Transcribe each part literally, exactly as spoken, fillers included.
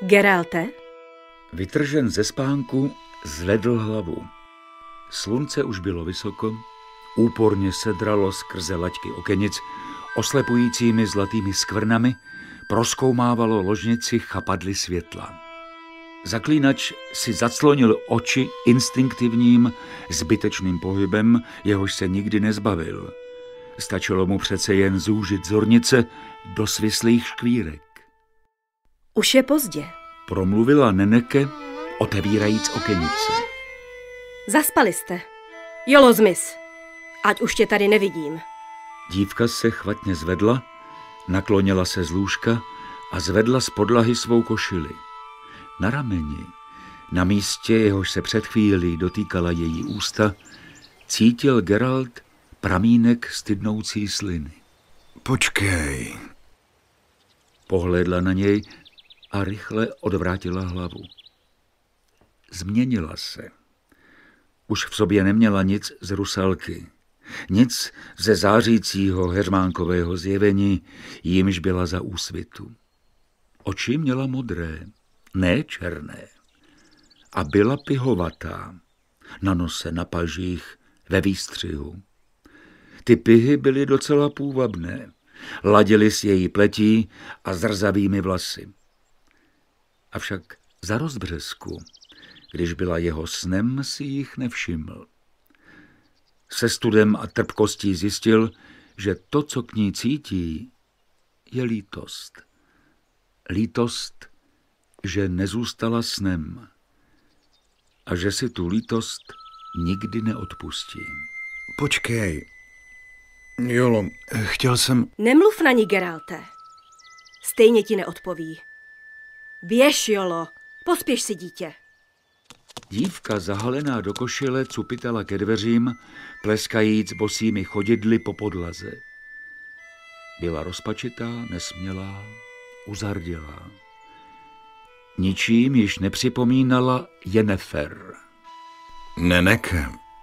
Geralte? Vytržen ze spánku, zvedl hlavu. Slunce už bylo vysoko, úporně sedralo skrze laťky okenic oslepujícími zlatými skvrnami, prozkoumávalo ložnici chapadly světla. Zaklínač si zaclonil oči instinktivním, zbytečným pohybem, jehož se nikdy nezbavil. Stačilo mu přece jen zúžit zornice do svislých škvírek. Už je pozdě, promluvila Neneke, otevírajíc okenice. Zaspali jste. Jolo, zmiz, ať už tě tady nevidím. Dívka se chvatně zvedla, naklonila se z lůžka a zvedla z podlahy svou košili. Na rameni, na místě, jehož se před chvílí dotýkala její ústa, cítil Geralt pramínek stydnoucí sliny. Počkej. Pohlédla na něj a rychle odvrátila hlavu. Změnila se. Už v sobě neměla nic z rusalky. Nic ze zářícího heřmánkového zjevení, jímž byla za úsvitu. Oči měla modré, ne černé. A byla pihovatá. Na nose, na pažích, ve výstřihu. Ty pihy byly docela půvabné. Ladily s její pletí a zrzavými vlasy. Avšak za rozbřesku, když byla jeho snem, si jich nevšiml. Se studem a trpkostí zjistil, že to, co k ní cítí, je lítost. Lítost, že nezůstala snem a že si tu lítost nikdy neodpustí. Počkej. Jolo, chtěl jsem... Nemluv na ní, Geralte. Stejně ti neodpoví. Běž, Jolo, pospěš si, dítě. Dívka zahalená do košile cupitala ke dveřím, pleskajíc bosými chodidly po podlaze. Byla rozpačitá, nesmělá, uzardělá. Ničím již nepřipomínala Yennefer. Neneke,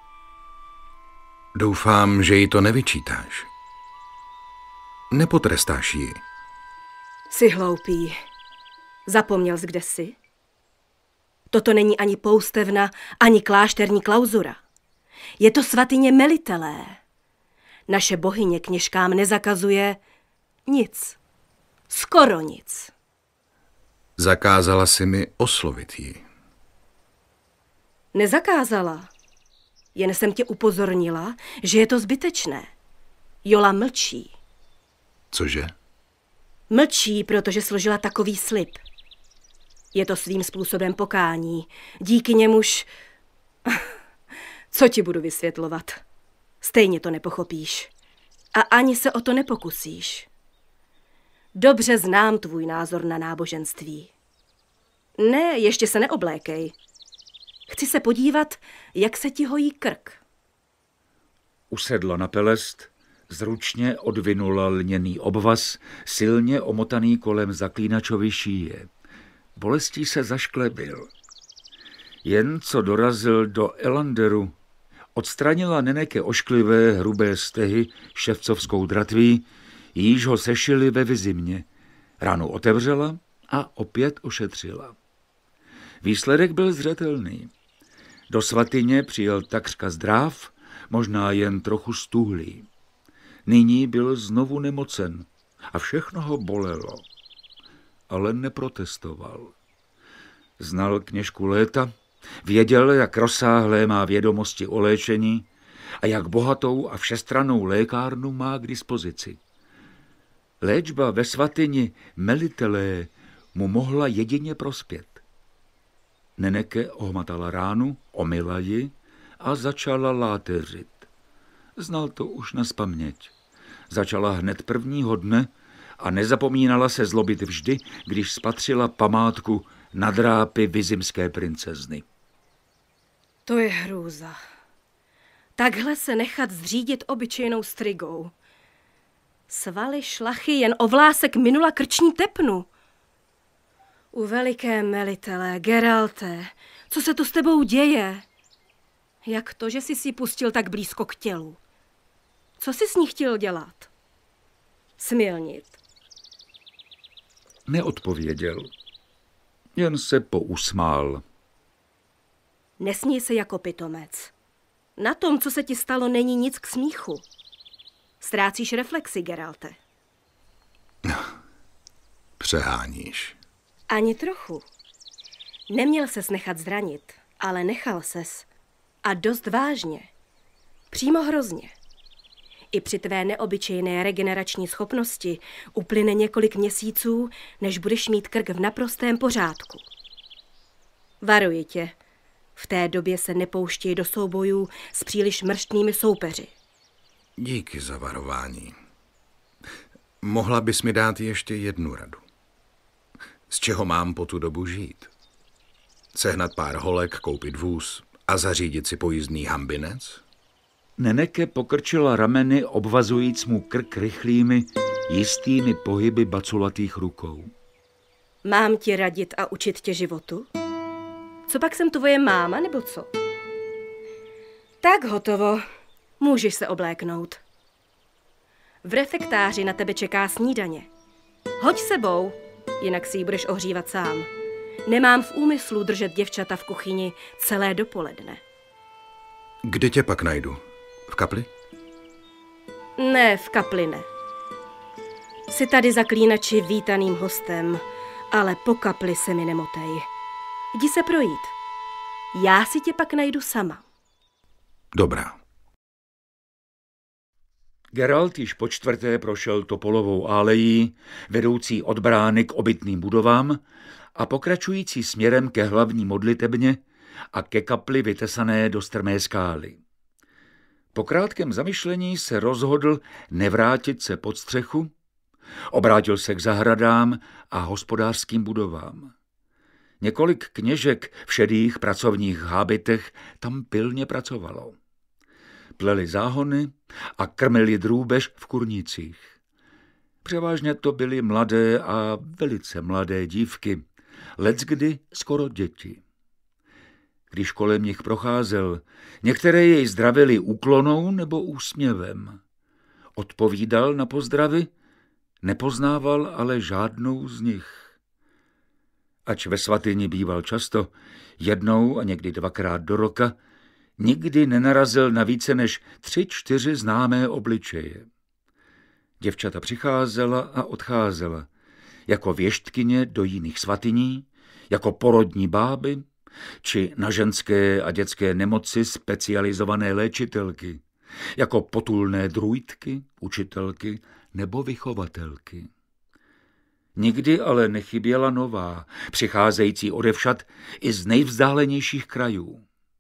doufám, že jí to nevyčítáš. Nepotrestáš ji. Jsi hloupý. Zapomněl jsi, kde jsi? Toto není ani poustevna, ani klášterní klauzura. Je to svatyně Melitelé. Naše bohyně kněžkám nezakazuje nic. Skoro nic. Zakázala si mi oslovit ji. Nezakázala. Jen jsem tě upozornila, že je to zbytečné. Jola mlčí. Cože? Mlčí, protože složila takový slib. Je to svým způsobem pokání. Díky němuž... Co ti budu vysvětlovat? Stejně to nepochopíš. A ani se o to nepokusíš. Dobře znám tvůj názor na náboženství. Ne, ještě se neoblékej. Chci se podívat, jak se ti hojí krk. Usedla na pelest, zručně odvinula lněný obvaz, silně omotaný kolem zaklínačovy šíje. Bolestí se zašklebil. Jen co dorazil do Elanderu, odstranila Neneke ošklivé hrubé stehy ševcovskou dratví, jíž ho sešili ve Vizimě. Ránu otevřela a opět ošetřila. Výsledek byl zřetelný. Do svatyně přijel takřka zdráv, možná jen trochu stuhlý. Nyní byl znovu nemocen a všechno ho bolelo. Ale neprotestoval. Znal kněžku léta, věděl, jak rozsáhlé má vědomosti o léčení a jak bohatou a všestrannou lékárnu má k dispozici. Léčba ve svatyni Melitelé mu mohla jedině prospět. Neneke ohmatala ránu, omyla ji a začala láteřit. Znal to už nazpaměť. Začala hned prvního dne a nezapomínala se zlobit vždy, když spatřila památku na drápy vizimské princezny. To je hrůza. Takhle se nechat zřídit obyčejnou strigou. Svaly šlachy jen o vlásek minula krční tepnu. U veliké Melitelé, Geralte, co se to s tebou děje? Jak to, že jsi si pustil tak blízko k tělu? Co jsi s ní chtěl dělat? Smilnit. Neodpověděl. Jen se pousmál. Nesmí se jako pitomec. Na tom, co se ti stalo, není nic k smíchu. Ztrácíš reflexi, Geralte. Přeháníš. Ani trochu. Neměl ses nechat zranit, ale nechal ses. A dost vážně. Přímo hrozně. I při tvé neobyčejné regenerační schopnosti uplyne několik měsíců, než budeš mít krk v naprostém pořádku. Varuji tě, v té době se nepouštěj do soubojů s příliš mrštnými soupeři. Díky za varování. Mohla bys mi dát ještě jednu radu. Z čeho mám po tu dobu žít? Sehnat pár holek, koupit vůz a zařídit si pojízdný hambinec? Neneke pokrčila rameny, obvazujíc mu krk rychlými, jistými pohyby baculatých rukou. Mám ti radit a učit tě životu? Co pak jsem tvoje máma, nebo co? Tak hotovo. Můžeš se obléknout. V refektáři na tebe čeká snídaně. Hoď sebou, jinak si ji budeš ohřívat sám. Nemám v úmyslu držet děvčata v kuchyni celé dopoledne. Kde tě pak najdu? V kapli? Ne, v kapli ne. Jsi tady, zaklínači, vítaným hostem, ale po kapli se mi nemotej. Jdi se projít. Já si tě pak najdu sama. Dobrá. Geralt již po čtvrté prošel Topolovou álejí, vedoucí od brány k obytným budovám a pokračující směrem ke hlavní modlitebně a ke kapli vytesané do strmé skály. Po krátkém zamyšlení se rozhodl nevrátit se pod střechu, obrátil se k zahradám a hospodářským budovám. Několik kněžek v šedých pracovních hábitech tam pilně pracovalo. Pleli záhony a krmili drůbež v kurnicích. Převážně to byly mladé a velice mladé dívky, leckdy skoro děti. Když kolem nich procházel, některé jej zdravili úklonou nebo úsměvem. Odpovídal na pozdravy, nepoznával ale žádnou z nich. Ač ve svatyni býval často, jednou a někdy dvakrát do roka, nikdy nenarazil na více než tři, čtyři známé obličeje. Děvčata přicházela a odcházela, jako věštkyně do jiných svatyní, jako porodní báby, či na ženské a dětské nemoci specializované léčitelky, jako potulné druidky, učitelky nebo vychovatelky. Nikdy ale nechyběla nová, přicházející odevšad i z nejvzdálenějších krajů.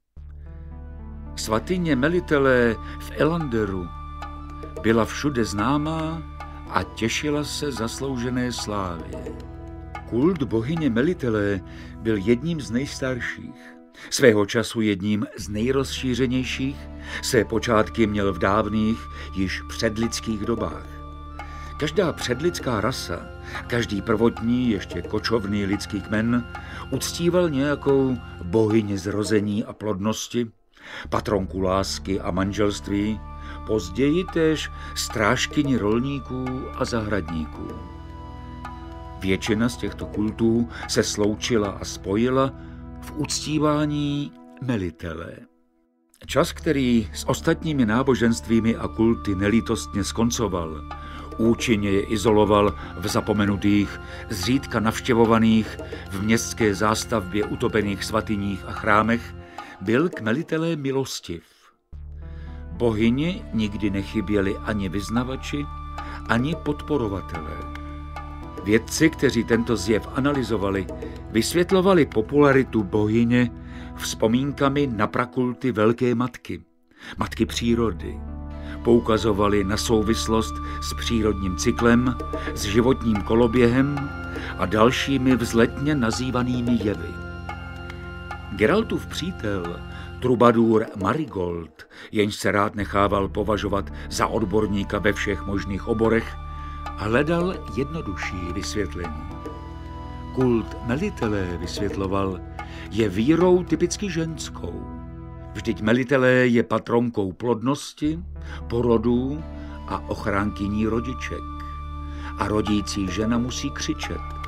Svatyně Melitele v Elanderu byla všude známá a těšila se zasloužené slávě. Kult bohyně Melitele byl jedním z nejstarších, svého času jedním z nejrozšířenějších, své počátky měl v dávných, již předlidských dobách. Každá předlidská rasa, každý prvotní, ještě kočovný lidský kmen uctíval nějakou bohyni zrození a plodnosti, patronku lásky a manželství, později též strážkyni rolníků a zahradníků. Většina z těchto kultů se sloučila a spojila v uctívání Melitele. Čas, který s ostatními náboženstvími a kulty nelítostně skoncoval, účinně je izoloval v zapomenutých, zřídka navštěvovaných, v městské zástavbě utopených svatyních a chrámech, byl k Melitele milostiv. Bohyni nikdy nechyběli ani vyznavači, ani podporovatelé. Vědci, kteří tento zjev analyzovali, vysvětlovali popularitu bohyně vzpomínkami na prakulty Velké matky, matky přírody. Poukazovali na souvislost s přírodním cyklem, s životním koloběhem a dalšími vzletně nazývanými jevy. Geraltův přítel, trubadur Marigold, jenž se rád nechával považovat za odborníka ve všech možných oborech, hledal jednodušší vysvětlení. Kult Melitele, vysvětloval, je vírou typicky ženskou. Vždyť Melitele je patronkou plodnosti, porodů a ochránkyní rodiček. A rodící žena musí křičet.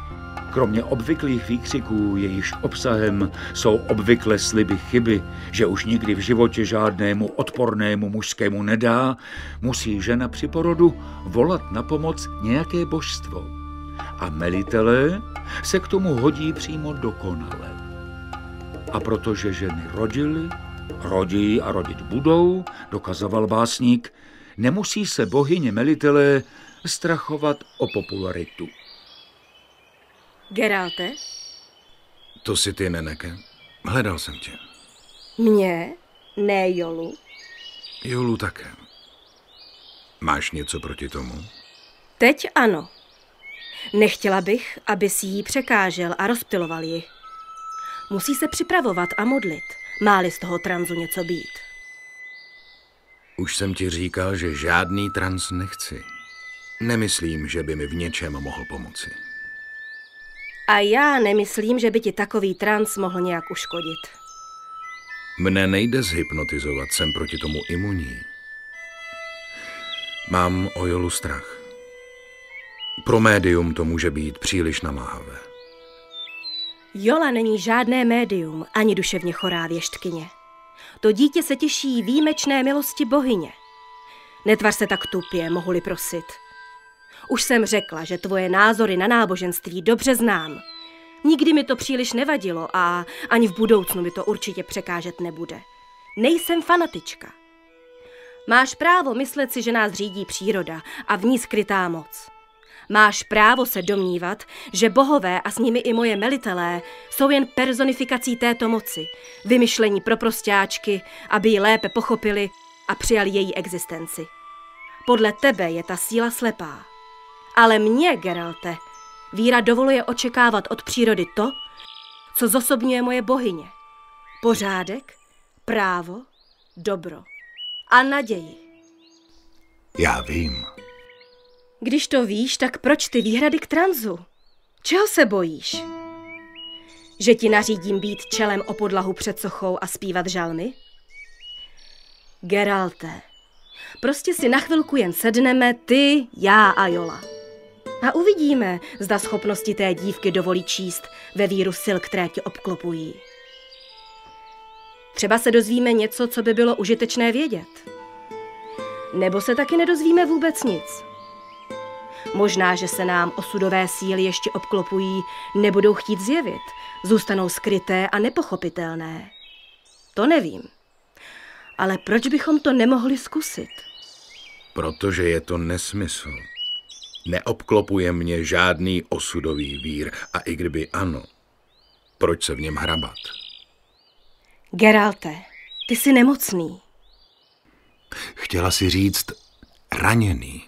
Kromě obvyklých výkřiků, jejichž obsahem jsou obvykle sliby chyby, že už nikdy v životě žádnému odpornému mužskému nedá, musí žena při porodu volat na pomoc nějaké božstvo. A melitelé se k tomu hodí přímo dokonale. A protože ženy rodily, rodí a rodit budou, dokazoval básník, nemusí se bohyně melitelé strachovat o popularitu. Geralte? To si ty, Neneke. Hledal jsem tě. Mě? Ne Jolu? Jolu také. Máš něco proti tomu? Teď ano. Nechtěla bych, abys jí překážel a rozptyloval ji. Musí se připravovat a modlit, má-li z toho tranzu něco být. Už jsem ti říkal, že žádný trans nechci. Nemyslím, že by mi v něčem mohl pomoci. A já nemyslím, že by ti takový trans mohl nějak uškodit. Mne nejde zhypnotizovat, jsem proti tomu imunní. Mám o Jolu strach. Pro médium to může být příliš namáhavé. Jola není žádné médium, ani duševně chorá věštkyně. To dítě se těší výjimečné milosti bohyně. Netvař se tak tupě, mohu-li prosit. Už jsem řekla, že tvoje názory na náboženství dobře znám. Nikdy mi to příliš nevadilo a ani v budoucnu mi to určitě překážet nebude. Nejsem fanatička. Máš právo myslet si, že nás řídí příroda a v ní skrytá moc. Máš právo se domnívat, že bohové a s nimi i moje melitelé jsou jen personifikací této moci, vymyšlení pro prostáčky, aby ji lépe pochopili a přijali její existenci. Podle tebe je ta síla slepá. Ale mě, Geralte, víra dovoluje očekávat od přírody to, co zosobňuje moje bohyně. Pořádek, právo, dobro a naději. Já vím. Když to víš, tak proč ty výhrady k tranzu? Čeho se bojíš? Že ti nařídím být čelem o podlahu před sochou a zpívat žalmy? Geralte, prostě si na chvilku jen sedneme ty, já a Jola. A uvidíme, zda schopnosti té dívky dovolí číst ve víru sil, které tě obklopují. Třeba se dozvíme něco, co by bylo užitečné vědět. Nebo se taky nedozvíme vůbec nic. Možná, že se nám osudové síly ještě obklopují, nebudou chtít zjevit, zůstanou skryté a nepochopitelné. To nevím. Ale proč bychom to nemohli zkusit? Protože je to nesmysl. Neobklopuje mě žádný osudový vír a i kdyby ano, proč se v něm hrabat? Geralte, ty jsi nemocný. Chtěla si říct raněný.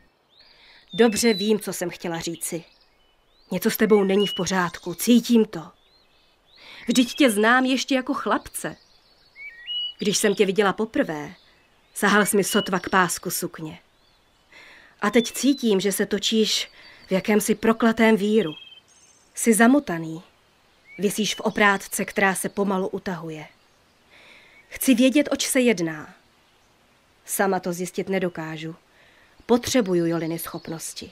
Dobře vím, co jsem chtěla říci. Něco s tebou není v pořádku, cítím to. Vždyť tě znám ještě jako chlapce. Když jsem tě viděla poprvé, sahal jsi mi sotva k pásku sukně. A teď cítím, že se točíš v jakémsi prokletém víru. Jsi zamotaný. Visíš v oprátce, která se pomalu utahuje. Chci vědět, oč se jedná. Sama to zjistit nedokážu. Potřebuju Joliny schopnosti.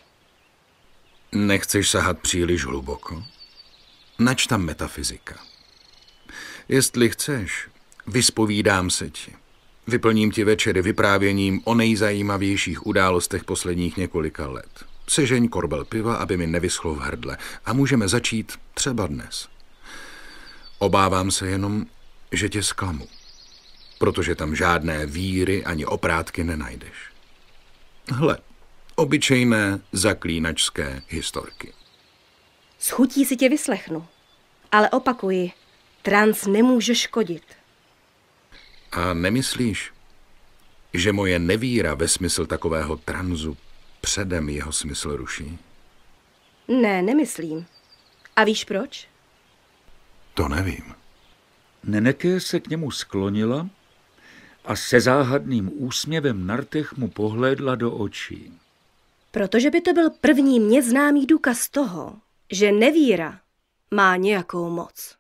Nechceš sahat příliš hluboko? Nač tam metafyzika. Jestli chceš, vyspovídám se ti. Vyplním ti večery vyprávěním o nejzajímavějších událostech posledních několika let. Sežeň korbel piva, aby mi nevyschlo v hrdle. A můžeme začít třeba dnes. Obávám se jenom, že tě zklamu. Protože tam žádné víry ani oprátky nenajdeš. Hle, obyčejné zaklínačské historky. S chutí si tě vyslechnu. Ale opakuji, trans nemůže škodit. A nemyslíš, že moje nevíra ve smysl takového tranzu předem jeho smysl ruší? Ne, nemyslím. A víš proč? To nevím. Neneke se k němu sklonila a se záhadným úsměvem na rtech mu pohlédla do očí. Protože by to byl první mně známý důkaz toho, že nevíra má nějakou moc.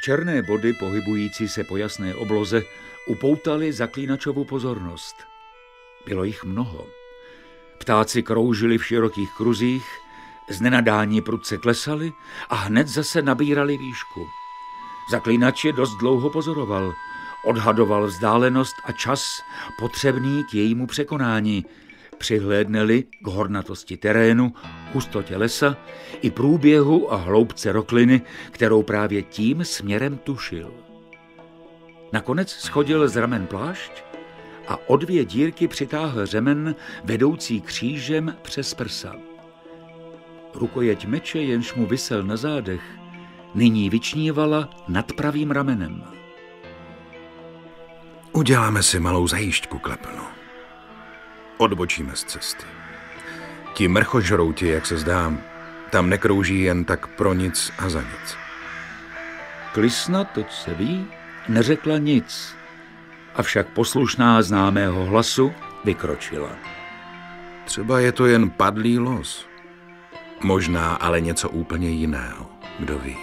Černé body, pohybující se po jasné obloze, upoutaly zaklínačovu pozornost. Bylo jich mnoho. Ptáci kroužili v širokých kruzích, z nenadání prudce klesali a hned zase nabírali výšku. Zaklínač je dost dlouho pozoroval, odhadoval vzdálenost a čas potřebný k jejímu překonání, přihlédneli k hornatosti terénu, hustotě lesa i průběhu a hloubce rokliny, kterou právě tím směrem tušil. Nakonec schodil z ramen plášť a o dvě dírky přitáhl řemen vedoucí křížem přes prsa. Rukojeť meče, jenž mu visel na zádech, nyní vyčnívala nad pravým ramenem. Uděláme si malou zajížďku, Klepno. Odbočíme z cesty. Ti mrchožrouti, jak se zdá, tam nekrouží jen tak pro nic a za nic. Klisna, toť se ví, neřekla nic, avšak poslušná známého hlasu vykročila. Třeba je to jen padlý los. Možná ale něco úplně jiného, kdo ví.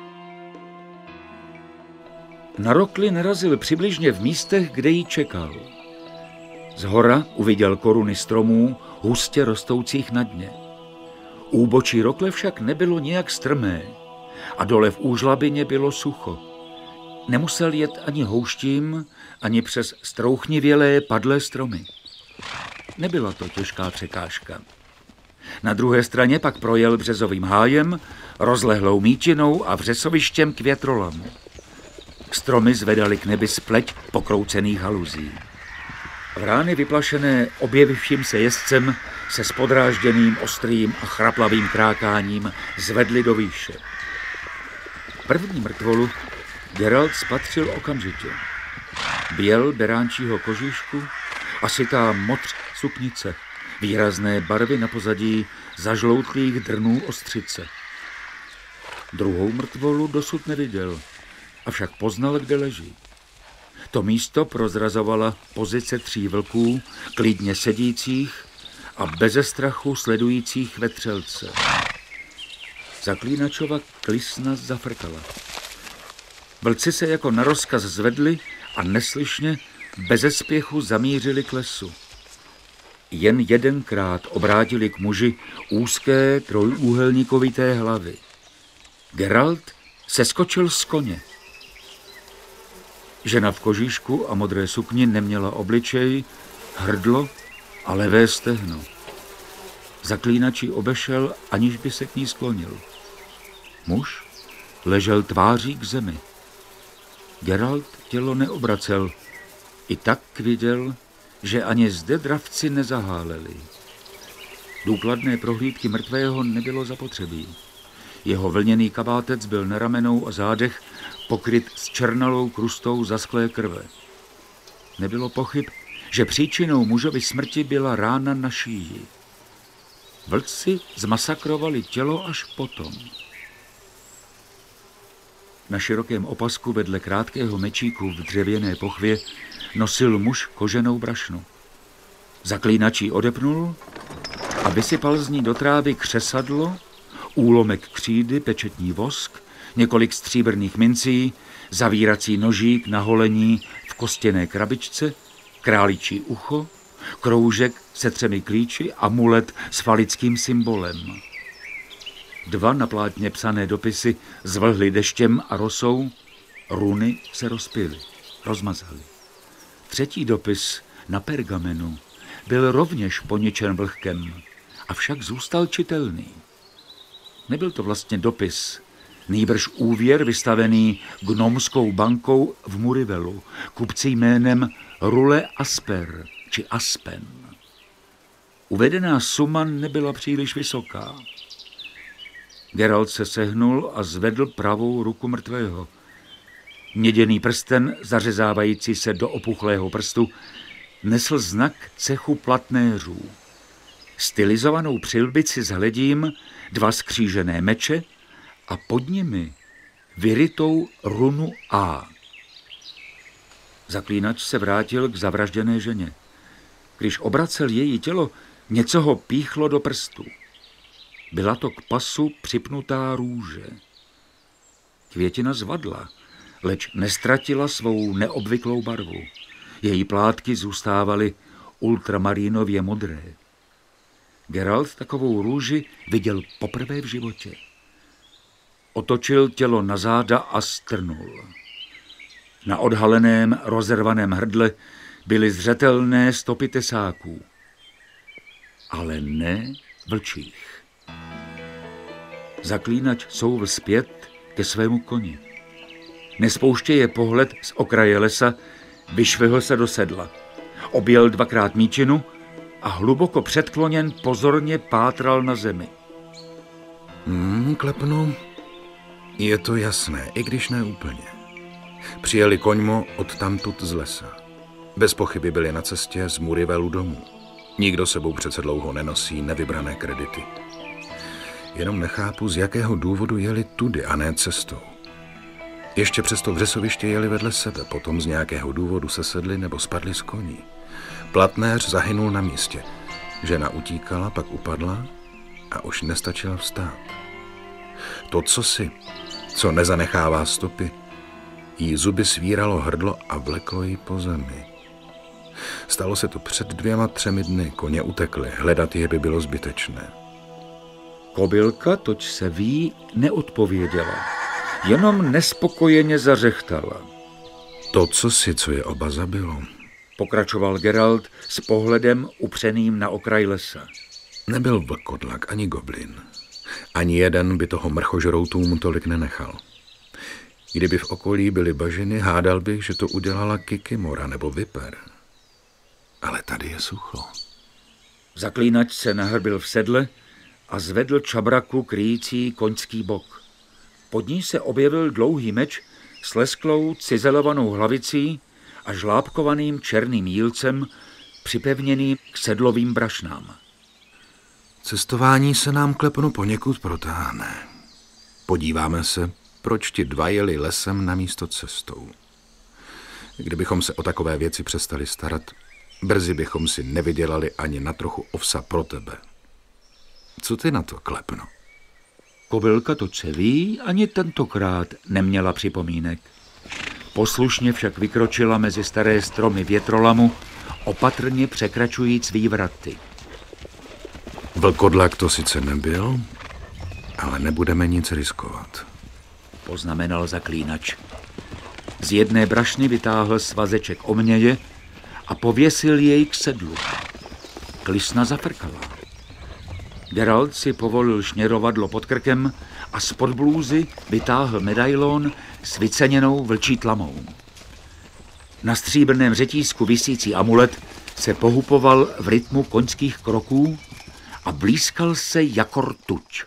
Na rokli narazil přibližně v místech, kde ji čekal. Zhora uviděl koruny stromů, hustě rostoucích na dně. Úbočí rokle však nebylo nijak strmé a dole v úžlabině bylo sucho. Nemusel jet ani houštím, ani přes strouchnivělé padlé stromy. Nebyla to těžká překážka. Na druhé straně pak projel březovým hájem, rozlehlou mítinou a vřesovištěm k větrolamu. Stromy zvedaly k nebi spleť pokroucených haluzí. Vrány vyplašené objevivším se jezdcem se s podrážděným, ostrým a chraplavým krákáním zvedly do výše. První mrtvolu Geralt spatřil okamžitě. Běl beránčího kožíšku a sytá modř suknice, výrazné barvy na pozadí zažloutlých drnů ostřice. Druhou mrtvolu dosud neviděl, avšak poznal, kde leží. To místo prozrazovala pozice tří vlků, klidně sedících a beze strachu sledujících vetřelce. Zaklínačova klisna zafrkala. Vlci se jako na rozkaz zvedli a neslyšně, beze spěchu zamířili k lesu. Jen jedenkrát obrátili k muži úzké trojúhelníkovité hlavy. Geralt seskočil z koně. Žena v kožíšku a modré sukni neměla obličej, hrdlo a levé stehno. Zaklínač ji obešel, aniž by se k ní sklonil. Muž ležel tváří k zemi. Geralt tělo neobracel. I tak viděl, že ani zde dravci nezaháleli. Důkladné prohlídky mrtvého nebylo zapotřebí. Jeho vlněný kabátec byl na ramenou a zádech pokryt s černalou krustou zaschlé krve. Nebylo pochyb, že příčinou mužovy smrti byla rána na šíji. Vlci zmasakrovali tělo až potom. Na širokém opasku vedle krátkého mečíku v dřevěné pochvě nosil muž koženou brašnu. Zaklínač ji odepnul a vysypal z ní do trávy křesadlo, úlomek křídy, pečetní vosk, několik stříbrných mincí, zavírací nožík na holení v kostěné krabičce, králičí ucho, kroužek se třemi klíči, amulet s falickým symbolem. Dva na plátně psané dopisy zvlhly deštěm a rosou, runy se rozpily, rozmazaly. Třetí dopis na pergamenu byl rovněž poničen vlhkem, avšak zůstal čitelný. Nebyl to vlastně dopis, nýbrž úvěr vystavený gnomskou bankou v Murivelu, kupci jménem Rule Asper či Aspen. Uvedená suma nebyla příliš vysoká. Geralt se sehnul a zvedl pravou ruku mrtvého. Měděný prsten, zařezávající se do opuchlého prstu, nesl znak cechu platnéřů. Stylizovanou přilbici s hledím, dva skřížené meče a pod nimi vyrytou runu A. Zaklínač se vrátil k zavražděné ženě. Když obracel její tělo, něco ho píchlo do prstu. Byla to k pasu připnutá růže. Květina zvadla leč nestratila svou neobvyklou barvu. Její plátky zůstávaly ultramarínově modré. Geralt takovou růži viděl poprvé v životě. Otočil tělo na záda a strnul. Na odhaleném, rozervaném hrdle byly zřetelné stopy tesáků, ale ne vlčích. Zaklínač souvl zpět ke svému koni. Nespouštěje pohled z okraje lesa, vyšvihl se do sedla. Objel dvakrát míčinu a hluboko předkloněn pozorně pátral na zemi. Hmm, Klepno, je to jasné, i když ne úplně. Přijeli koňmo odtamtud z lesa. Bez pochyby byli na cestě z Murivelu domů. Nikdo sebou přece dlouho nenosí nevybrané kredity. Jenom nechápu, z jakého důvodu jeli tudy a ne cestou. Ještě přes to vřesoviště jeli vedle sebe, potom z nějakého důvodu se sedli nebo spadli z koní. Platnéř zahynul na místě. Žena utíkala, pak upadla a už nestačila vstát. To, co si, co nezanechává stopy, jí zuby svíralo hrdlo a vleklo ji po zemi. Stalo se to před dvěma, třemi dny, koně utekly, hledat je by bylo zbytečné. Kobylka, toť se ví, neodpověděla, jenom nespokojeně zařechtala. To, co si, co je oba zabilo, pokračoval Geralt s pohledem upřeným na okraj lesa. Nebyl vlkodlak ani goblin. Ani jeden by toho mrchožroutům tolik nenechal. Kdyby v okolí byly bažiny, hádal bych, že to udělala kikimora nebo viper. Ale tady je sucho. Zaklínač se nahrbil v sedle a zvedl čabraku kryjící koňský bok. Pod ní se objevil dlouhý meč s lesklou cizelovanou hlavicí a žlábkovaným černým jílcem připevněným k sedlovým brašnám. Cestování se nám, Klepno, poněkud protáhne. Podíváme se, proč ti dva jeli lesem namísto cestou. Kdybychom se o takové věci přestali starat, brzy bychom si nevydělali ani na trochu ovsa pro tebe. Co ty na to, Klepno? Kobylka to se ví, ani tentokrát neměla připomínek. Poslušně však vykročila mezi staré stromy větrolamu, opatrně překračujíc vývraty. Vlkodlak to sice nebyl, ale nebudeme nic riskovat, poznamenal zaklínač. Z jedné brašny vytáhl svazeček omněje a pověsil jej k sedlu. Klisna zafrkala. Geralt si povolil šněrovadlo pod krkem a spod blůzy vytáhl medailon s vyceněnou vlčí tlamou. Na stříbrném řetízku visící amulet se pohupoval v rytmu koňských kroků a blízkal se jako rtuť.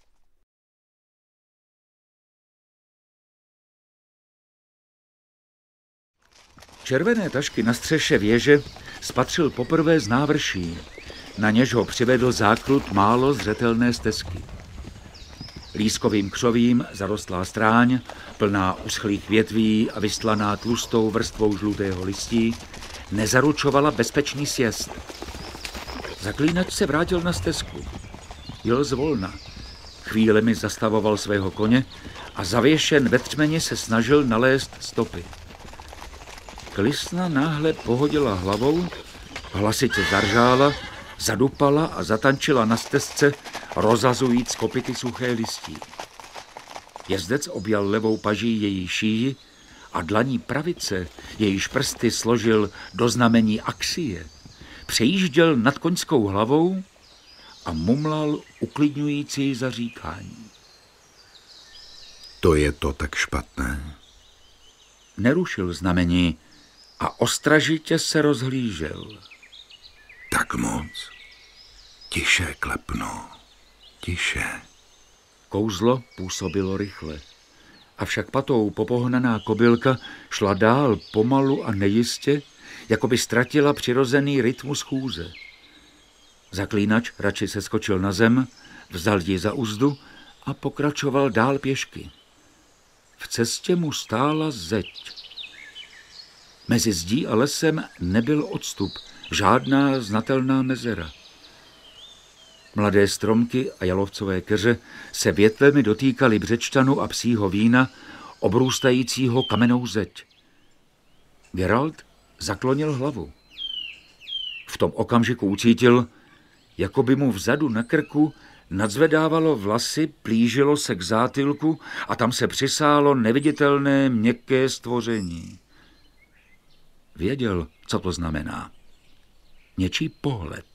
Červené tašky na střeše věže spatřil poprvé z návrší, na něž ho přivedl zákrut málo zřetelné stezky. Lískovým křovím zarostlá stráň, plná uschlých větví a vystlaná tlustou vrstvou žlutého listí, nezaručovala bezpečný sjezd. Zaklínač se vrátil na stezku. Jel zvolna. Chvílemi zastavoval svého koně a zavěšen ve třmeni se snažil nalézt stopy. Klisna náhle pohodila hlavou, hlasitě zaržála, zadupala a zatančila na stezce, rozazujíc kopyty suché listí. Jezdec objal levou paží její šíji a dlaní pravice, jejíž prsty složil do znamení axie, přejížděl nad koňskou hlavou a mumlal uklidňující zaříkání. To je to tak špatné? Nerušil znamení a ostražitě se rozhlížel. Tak moc. Tiše, Klepno, tiše. Kouzlo působilo rychle. Avšak patou popohnaná kobylka šla dál pomalu a nejistě, jako by ztratila přirozený rytmus chůze. Zaklínač radši se skočil na zem, vzal ji za uzdu a pokračoval dál pěšky. V cestě mu stála zeď. Mezi zdí a lesem nebyl odstup, žádná znatelná mezera. Mladé stromky a jalovcové keře se větvemi dotýkaly břečtanu a psího vína, obrůstajícího kamennou zeď. Geralt zaklonil hlavu. V tom okamžiku ucítil, jako by mu vzadu na krku nadzvedávalo vlasy, plížilo se k zátylku a tam se přisálo neviditelné měkké stvoření. Věděl, co to znamená. Něčí pohled.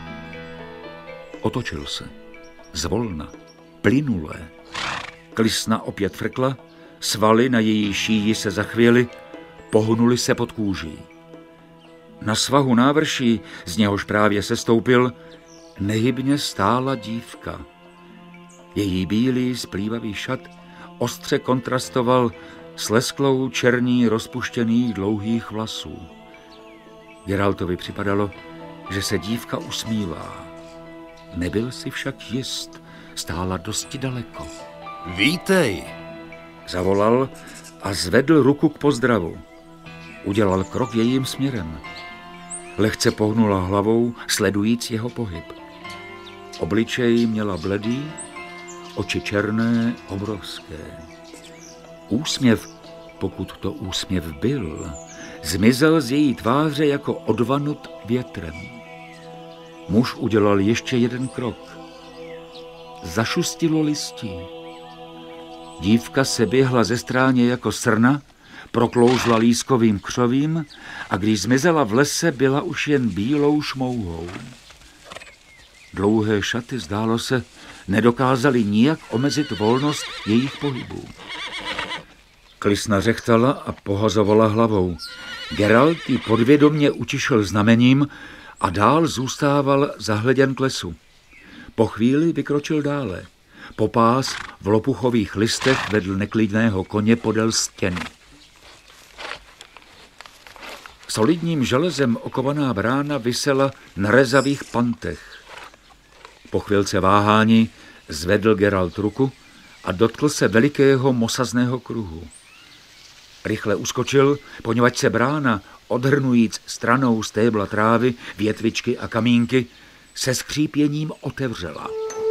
Otočil se. Zvolna. Plynule. Klisna opět frkla, svaly na její šíji se zachvěly, pohnuly se pod kůží. Na svahu návrší, z něhož právě sestoupil, nehybně stála dívka. Její bílý splývavý šat ostře kontrastoval s lesklou černí rozpuštěných dlouhých vlasů. Geraltovi připadalo, že se dívka usmívá. Nebyl si však jist, stála dosti daleko. Vítej, zavolal a zvedl ruku k pozdravu. Udělal krok jejím směrem. Lehce pohnula hlavou, sledujíc jeho pohyb. Obličej měla bledý, oči černé, obrovské. Úsměv, pokud to úsměv byl, zmizel z její tváře jako odvanut větrem. Muž udělal ještě jeden krok. Zašustilo listí. Dívka se běhla ze stráně jako srna, proklouzla lískovým křovím a když zmizela v lese, byla už jen bílou šmouhou. Dlouhé šaty, zdálo se, nedokázaly nijak omezit volnost jejich pohybů. Klisna řechtala a pohazovala hlavou. Geralt ji podvědomě utišil znamením a dál zůstával zahleděn k lesu. Po chvíli vykročil dále. Popás v lopuchových listech vedl neklidného koně podél stěny. Solidním železem okovaná brána visela na rezavých pantech. Po chvilce váhání zvedl Geralt ruku a dotkl se velikého mosazného kruhu. Rychle uskočil, poněvadž se brána, odhrnujíc stranou stébla trávy, větvičky a kamínky, se skřípěním otevřela.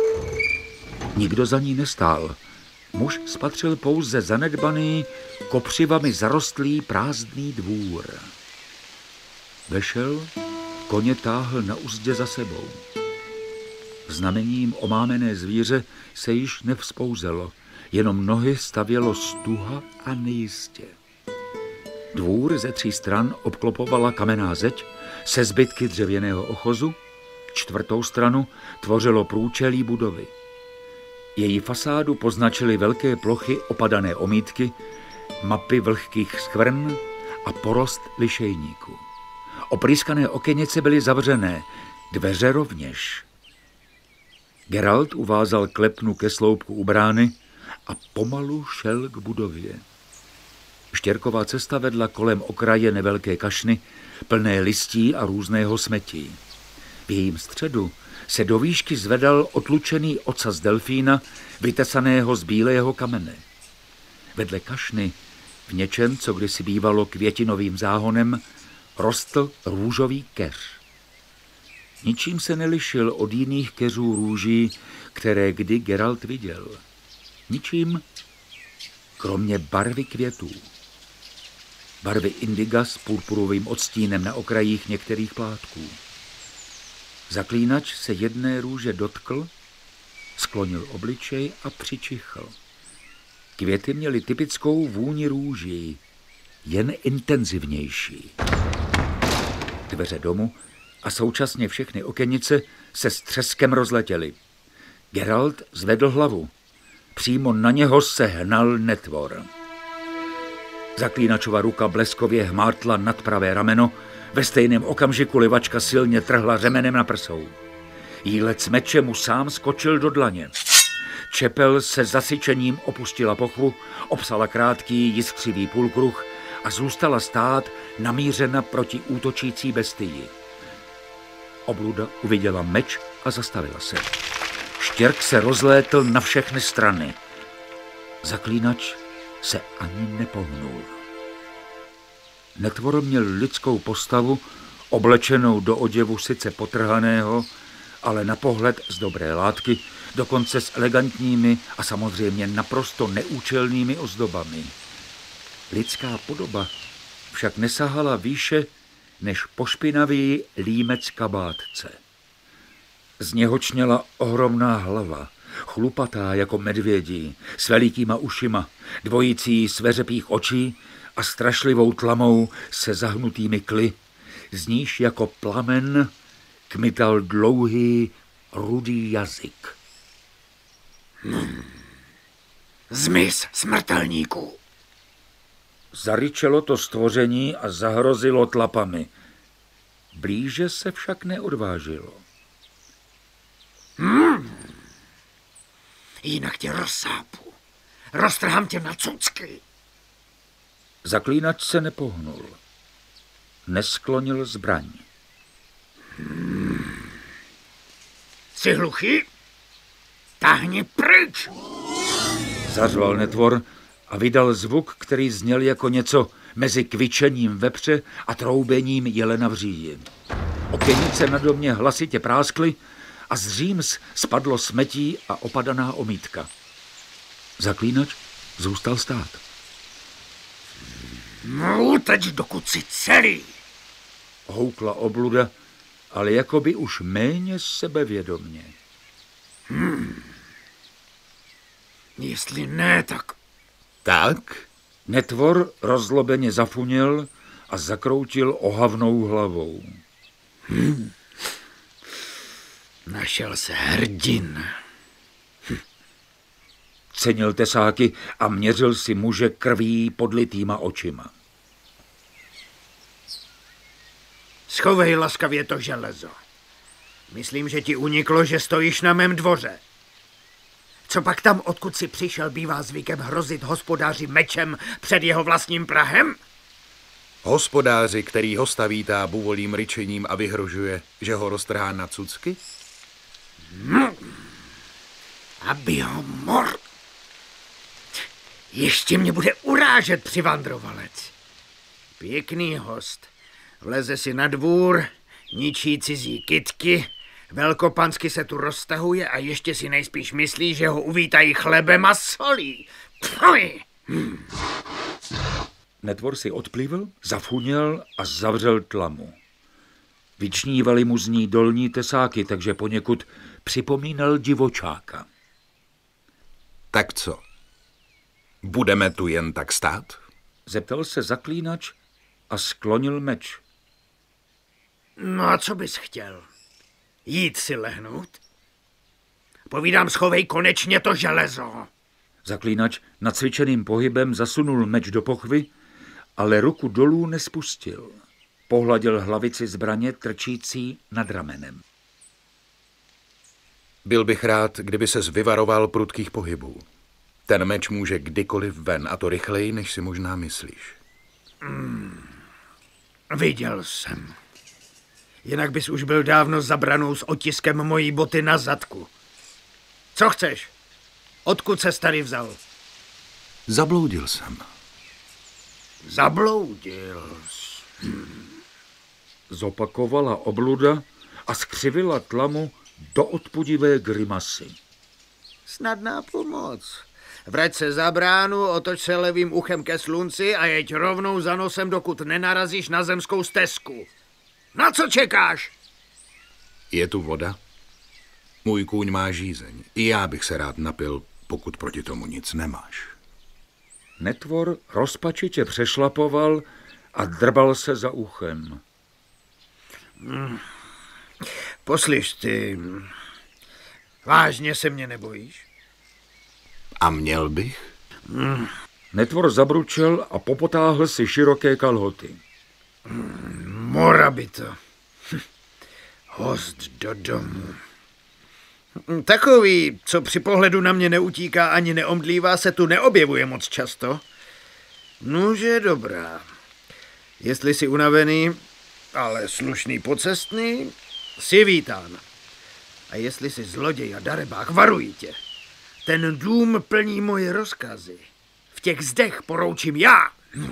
Nikdo za ní nestál. Muž spatřil pouze zanedbaný, kopřivami zarostlý prázdný dvůr. Vešel, koně táhl na uzdě za sebou. Znamením omámené zvíře se již nevzpouzelo, jenom nohy stavělo stuha a nejistě. Dvůr ze tří stran obklopovala kamenná zeď se zbytky dřevěného ochozu, čtvrtou stranu tvořilo průčelí budovy. Její fasádu poznačily velké plochy opadané omítky, mapy vlhkých skvrn a porost lišejníků. Oprýskané okenice byly zavřené, dveře rovněž. Geralt uvázal klepnu ke sloupku u brány a pomalu šel k budově. Štěrková cesta vedla kolem okraje nevelké kašny, plné listí a různého smetí. V jejím středu se do výšky zvedal otlučený ocas delfína, vytesaného z bílého kamene. Vedle kašny, v něčem, co kdysi bývalo květinovým záhonem, rostl růžový keř. Ničím se nelišil od jiných keřů růží, které kdy Geralt viděl. Ničím, kromě barvy květů. Barvy indiga s purpurovým odstínem na okrajích některých plátků. Zaklínač se jedné růže dotkl, sklonil obličej a přičichl. Květy měly typickou vůni růží, jen intenzivnější. Dveře domu a současně všechny okenice se s třeskem rozletěly. Geralt zvedl hlavu. Přímo na něho se hnal netvor. Zaklínačova ruka bleskově hmátla nad pravé rameno, ve stejném okamžiku livačka silně trhla řemenem na prsou. Jílec meče mu sám skočil do dlaně. Čepel se zasyčením opustila pochvu, obsala krátký jiskřivý půlkruh a zůstala stát namířena proti útočící bestii. Obluda uviděla meč a zastavila se. Štěrk se rozlétl na všechny strany. Zaklínač se ani nepohnul. Netvor měl lidskou postavu, oblečenou do oděvu sice potrhaného, ale na pohled z dobré látky, dokonce s elegantními a samozřejmě naprosto neúčelnými ozdobami. Lidská podoba však nesahala výše než pošpinavý límec kabátce. Z něho čněla ohromná hlava, chlupatá jako medvědí, s velikýma ušima, dvojicí sveřepých očí a strašlivou tlamou se zahnutými kly, z níž jako plamen kmital dlouhý rudý jazyk. Hmm. Zmiz, smrtelníku! Zaryčelo to stvoření a zahrozilo tlapami. Blíže se však neodvážilo. Hmm. Jinak tě rozsápu. Roztrhám tě na cucky. Zaklínač se nepohnul. Nesklonil zbraň. Hmm. Jsi hluchý? Táhni pryč! Zařval netvor a vydal zvuk, který zněl jako něco mezi kvičením vepře a troubením jelena v říji. Okénice na domě hlasitě práskly a z říms spadlo smetí a opadaná omítka. Zaklínač zůstal stát. No, teď dokud si celý. Houkla obluda, ale jakoby už méně sebevědomně. Hmm. Jestli ne, tak... Tak? Netvor rozlobeně zafuněl a zakroutil ohavnou hlavou. Hmm. Našel se hrdin. Hm. Cenil tesáky a měřil si muže krví podlitýma očima. Schovej laskavě to železo. Myslím, že ti uniklo, že stojíš na mém dvoře. Co pak tam, odkud si přišel, bývá zvykem hrozit hospodáři mečem před jeho vlastním prahem? Hospodáři, který ho staví tábuvolým ryčením a vyhrožuje, že ho roztrhá na cucky? Hmm. Aby ho mor... Ještě mě bude urážet přivandrovalec. Pěkný host. Vleze si na dvůr, ničí cizí kytky, velkopansky se tu roztahuje a ještě si nejspíš myslí, že ho uvítají chlebem a solí. Hmm. Netvor si odplivl, zafuněl a zavřel tlamu. Vyčnívaly mu z ní dolní tesáky, takže poněkud připomínal divočáka. Tak co? Budeme tu jen tak stát? Zeptal se zaklínač a sklonil meč. No a co bys chtěl? Jít si lehnout? Povídám, schovej konečně to železo. Zaklínač nacvičeným pohybem zasunul meč do pochvy, ale ruku dolů nespustil. Pohladil hlavici zbraně trčící nad ramenem. Byl bych rád, kdyby ses vyvaroval prudkých pohybů. Ten meč může kdykoliv ven, a to rychleji, než si možná myslíš. Hmm. Viděl jsem. Jinak bys už byl dávno za branou s otiskem mojí boty na zadku. Co chceš? Odkud se tady vzal? Zabloudil jsem. Zabloudil. Hmm. Zopakovala obluda a skřivila tlamu do odpudivé grimasy. Snadná pomoc. Vrať se za bránu, otoč se levým uchem ke slunci a jeď rovnou za nosem, dokud nenarazíš na zemskou stezku. Na co čekáš? Je tu voda? Můj kůň má žízeň. I já bych se rád napil, pokud proti tomu nic nemáš. Netvor rozpačitě přešlapoval a drbal se za uchem. Hmm. Poslyš ty, vážně se mě nebojíš? A měl bych? Hmm. Netvor zabručel a popotáhl si široké kalhoty. Hmm, morabito. Hm. Host do domu. Takový, co při pohledu na mě neutíká ani neomdlívá, se tu neobjevuje moc často. Nože dobrá. Jestli jsi unavený, ale slušný pocestný, jsi vítán. A jestli jsi zloděj a darebák, varuji tě. Ten dům plní moje rozkazy. V těch zdech poroučím já.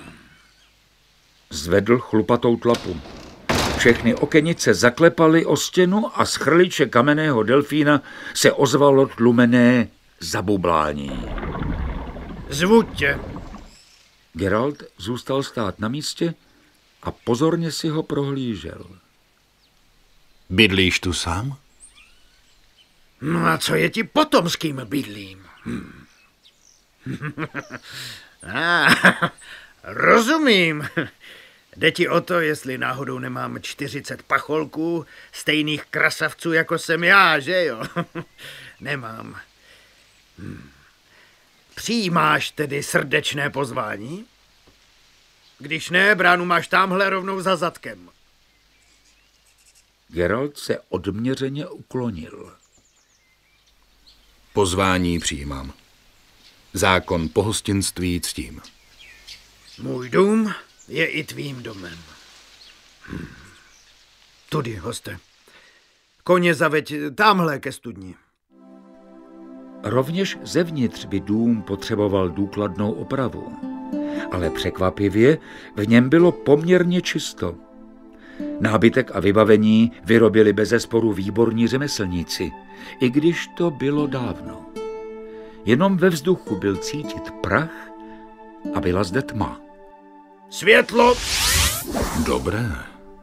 Zvedl chlupatou tlapu. Všechny okenice zaklepaly o stěnu a z chrliče kamenného delfína se ozvalo tlumené zabublání. Zvu tě. Geralt zůstal stát na místě a pozorně si ho prohlížel. Bydlíš tu sám? No a co je ti potom, s kým bydlím? Hm. ah, rozumím. Jde ti o to, jestli náhodou nemám čtyřicet pacholků, stejných krasavců, jako jsem já, že jo? Nemám. Hm. Přijímáš tedy srdečné pozvání? Když ne, bránu máš tamhle rovnou za zadkem. Geralt se odměřeně uklonil. Pozvání přijímám. Zákon pohostinství ctím. Můj dům je i tvým domem. Hm. Tudy, hoste. Koně zaveď tamhle ke studni. Rovněž zevnitř by dům potřeboval důkladnou opravu, ale překvapivě v něm bylo poměrně čisto. Nábytek a vybavení vyrobili bezesporu výborní řemeslníci, i když to bylo dávno. Jenom ve vzduchu byl cítit prach a byla zde tma. Světlo! Dobré.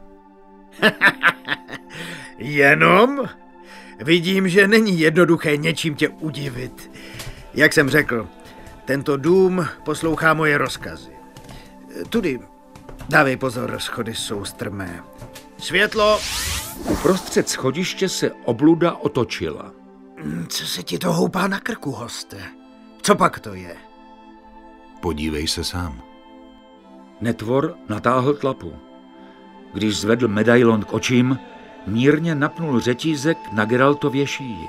Jenom? Vidím, že není jednoduché něčím tě udivit. Jak jsem řekl, tento dům poslouchá moje rozkazy. Tudy, dávej pozor, schody jsou strmé. Světlo! Uprostřed schodiště se obluda otočila. Co se ti to houpá na krku, hoste? Co pak to je? Podívej se sám. Netvor natáhl tlapu. Když zvedl medailon k očím, mírně napnul řetízek na Geraltově šíji.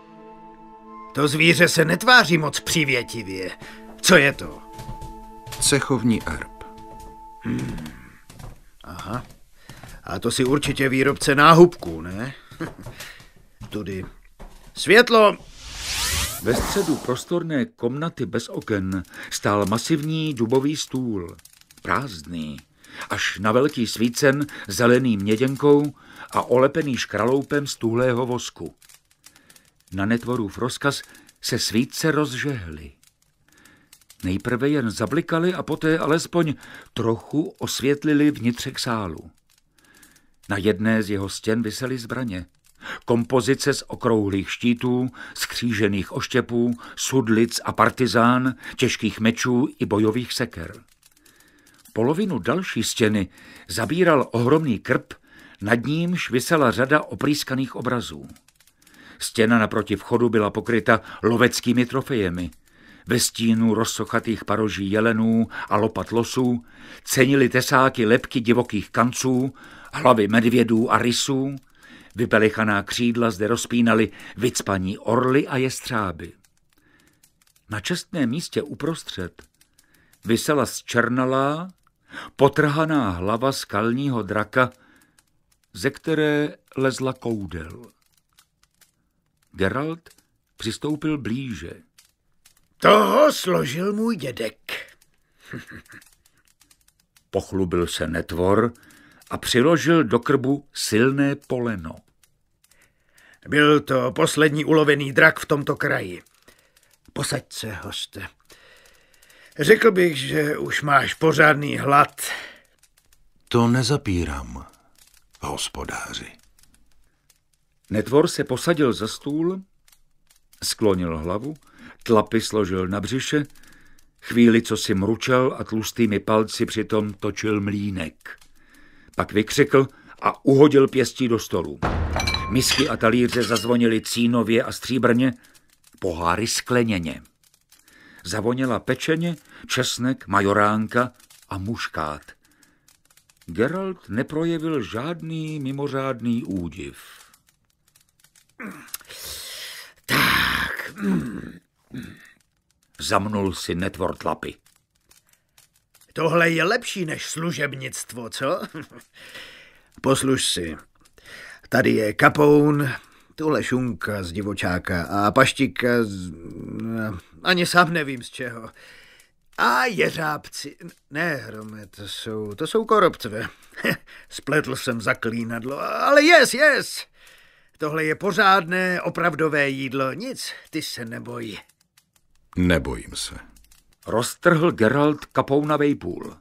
To zvíře se netváří moc přívětivě. Co je to? Cechovní erb. Hmm. Aha. A to si určitě výrobce náhubků, ne? Tudy. Světlo! Ve středu prostorné komnaty bez oken stál masivní dubový stůl. Prázdný, až na velký svícen zelený měděnkou a olepený škraloupem z tuhlého vosku. Na Netvorův rozkaz se svíce rozžehly. Nejprve jen zablikali a poté alespoň trochu osvětlili vnitřek sálu. Na jedné z jeho stěn visely zbraně. Kompozice z okrouhlých štítů, skřížených oštěpů, sudlic a partizán, těžkých mečů i bojových seker. Polovinu další stěny zabíral ohromný krb, nad nímž visela řada oprýskaných obrazů. Stěna naproti vchodu byla pokryta loveckými trofejemi. Ve stínu rozsochatých paroží jelenů a lopat losů cenili tesáky lebky divokých kanců, hlavy medvědů a rysů, vypelichaná křídla zde rozpínali vycpaní orly a jestřáby. Na čestném místě uprostřed visela zčernalá, potrhaná hlava skalního draka, ze které lezla koudel. Geralt přistoupil blíže. Toho složil můj dědek. Pochlubil se Netvor a přiložil do krbu silné poleno. Byl to poslední ulovený drak v tomto kraji. Posaď se, hoste. Řekl bych, že už máš pořádný hlad. To nezapírám, hospodáři. Netvor se posadil za stůl, sklonil hlavu, tlapy složil na břiše, chvíli co si mručel a tlustými palci přitom točil mlýnek. Pak vykřikl a uhodil pěstí do stolu. Misky a talíře zazvonily cínově a stříbrně, poháry skleněně. Zavoněla pečeně, česnek, majoránka a muškát. Geralt neprojevil žádný mimořádný údiv. Tak. Zamnul si Netvor tlapy. Tohle je lepší než služebnictvo, co? Posluš si. Tady je kapoun, tuhle šunka z divočáka a paštika z... ani sám nevím z čeho. A jeřábci. Ne, Hrome, to jsou, to jsou korobcové. Spletl jsem zaklínadlo, ale yes, yes. Tohle je pořádné, opravdové jídlo. Nic, ty se neboj. Nebojím se. Roztrhl Geralt kapounavej půl.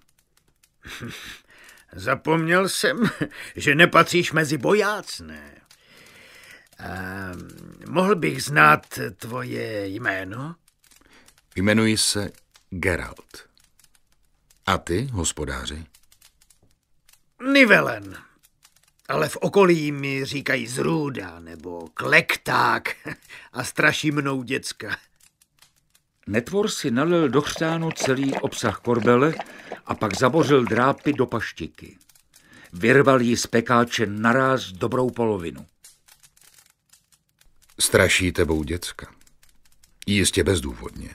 Zapomněl jsem, že nepatříš mezi bojácné. Um, mohl bych znát tvoje jméno? Jmenuji se Geralt. A ty, hospodáři? Nivellen. Ale v okolí mi říkají Zrůda nebo Klekták a straší mnou děcka. Netvor si nalil do chřtánu celý obsah korbele a pak zabořil drápy do paštiky. Vyrval jí z pekáče naráz dobrou polovinu. Straší tebou děcka. Jistě bezdůvodně.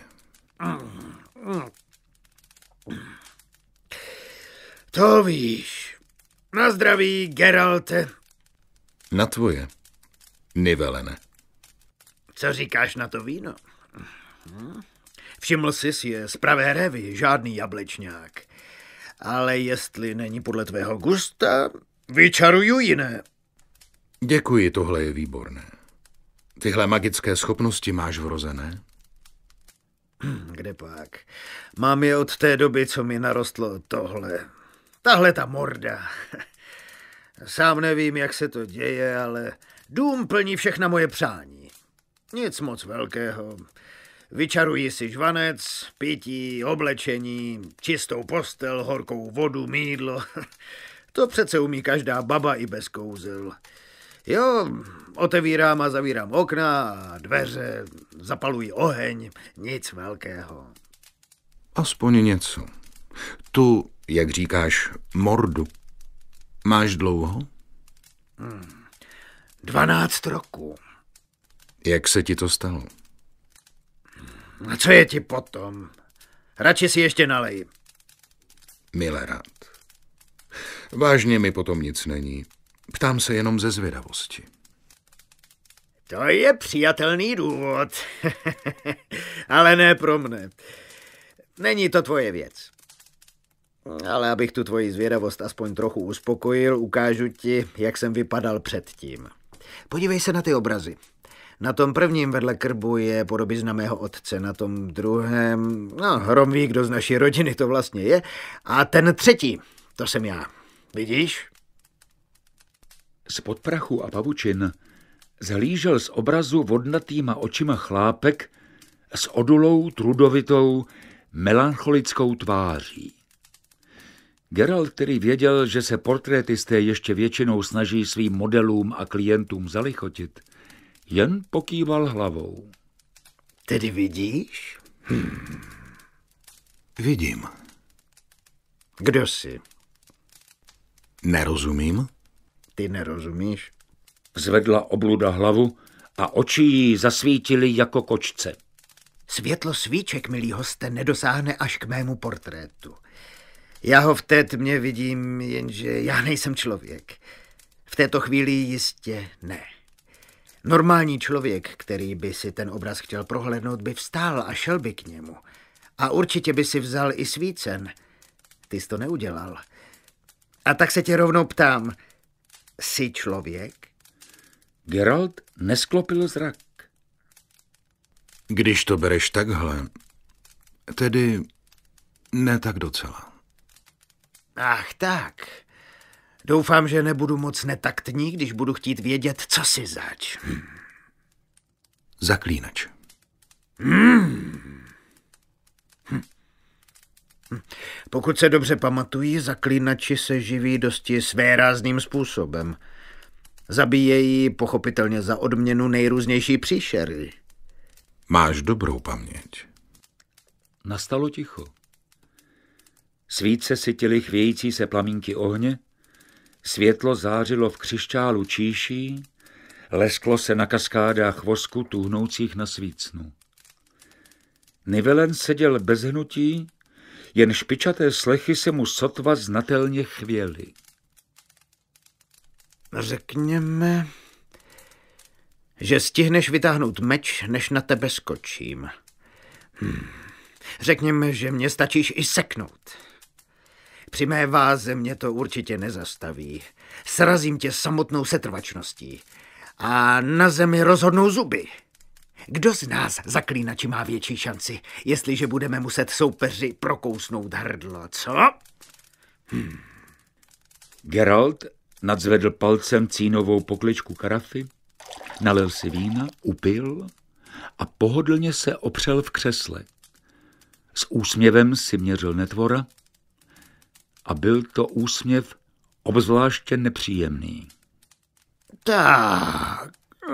To víš. Na zdraví, Geralte. Na tvoje, Nivellene. Co říkáš na to víno? Všiml jsi, je z pravé révy, žádný jablečňák. Ale jestli není podle tvého gusta, vyčaruju jiné. Děkuji, tohle je výborné. Tyhle magické schopnosti máš vrozené? Kde pak? Mám je od té doby, co mi narostlo tohle. Tahle ta morda. Sám nevím, jak se to děje, ale dům plní všechna moje přání. Nic moc velkého. Vyčaruji si žvanec, pití, oblečení, čistou postel, horkou vodu, mýdlo. To přece umí každá baba i bez kouzel. Jo, otevírám a zavírám okna a dveře, zapaluji oheň, nic velkého. Aspoň něco. Tu, jak říkáš, mordu, máš dlouho? Hmm. Dvanáct roků. Jak se ti to stalo? A co je ti potom? Radši si ještě nalej. Milerád. Vážně mi potom nic není. Ptám se jenom ze zvědavosti. To je přijatelný důvod. Ale ne pro mne. Není to tvoje věc. Ale abych tu tvoji zvědavost aspoň trochu uspokojil, ukážu ti, jak jsem vypadal předtím. Podívej se na ty obrazy. Na tom prvním vedle krbu je podobizna mého otce, na tom druhém, no, hrom ví, kdo z naší rodiny to vlastně je, a ten třetí, to jsem já. Vidíš? Spod prachu a pavučin zhlížel z obrazu vodnatýma očima chlápek s odulou, trudovitou, melancholickou tváří. Geralt, který věděl, že se portrétisté ještě většinou snaží svým modelům a klientům zalichotit, jen pokýval hlavou. Tedy vidíš? Hmm. Vidím. Kdo jsi? Nerozumím? Ty nerozumíš? Zvedla obluda hlavu a oči jí zasvítily jako kočce. Světlo svíček, milý hoste, nedosáhne až k mému portrétu. Já ho v té tmě vidím, jenže já nejsem člověk. V této chvíli jistě ne. Normální člověk, který by si ten obraz chtěl prohlédnout, by vstál a šel by k němu. A určitě by si vzal i svícen. Ty jsi to neudělal. A tak se tě rovnou ptám, jsi člověk? Geralt nesklopil zrak. Když to bereš takhle, tedy ne tak docela. Ach tak. Doufám, že nebudu moc netaktní, když budu chtít vědět, co si zač. Hm. Zaklínač. Hmm. Hm. Hm. Pokud se dobře pamatují, zaklínači se živí dosti svérázným způsobem. Zabíjejí pochopitelně za odměnu nejrůznější příšery. Máš dobrou paměť. Nastalo ticho. Svíce sytily chvějící se plamínky ohně, světlo zářilo v křišťálu číší, lesklo se na kaskádách vosku tuhnoucích na svícnu. Nivellen seděl bez hnutí, jen špičaté slechy se mu sotva znatelně chvěly. Řekněme, že stihneš vytáhnout meč, než na tebe skočím. Hm. Řekněme, že mě stačíš i seknout. Při mé váze mě to určitě nezastaví. Srazím tě samotnou setrvačností. A na zemi rozhodnou zuby. Kdo z nás, zaklínači, má větší šanci, jestliže budeme muset soupeři prokousnout hrdlo, co? Hmm. Geralt nadzvedl palcem cínovou pokličku karafy, nalil si vína, upil a pohodlně se opřel v křesle. S úsměvem si měřil Netvora a byl to úsměv obzvláště nepříjemný. Tak.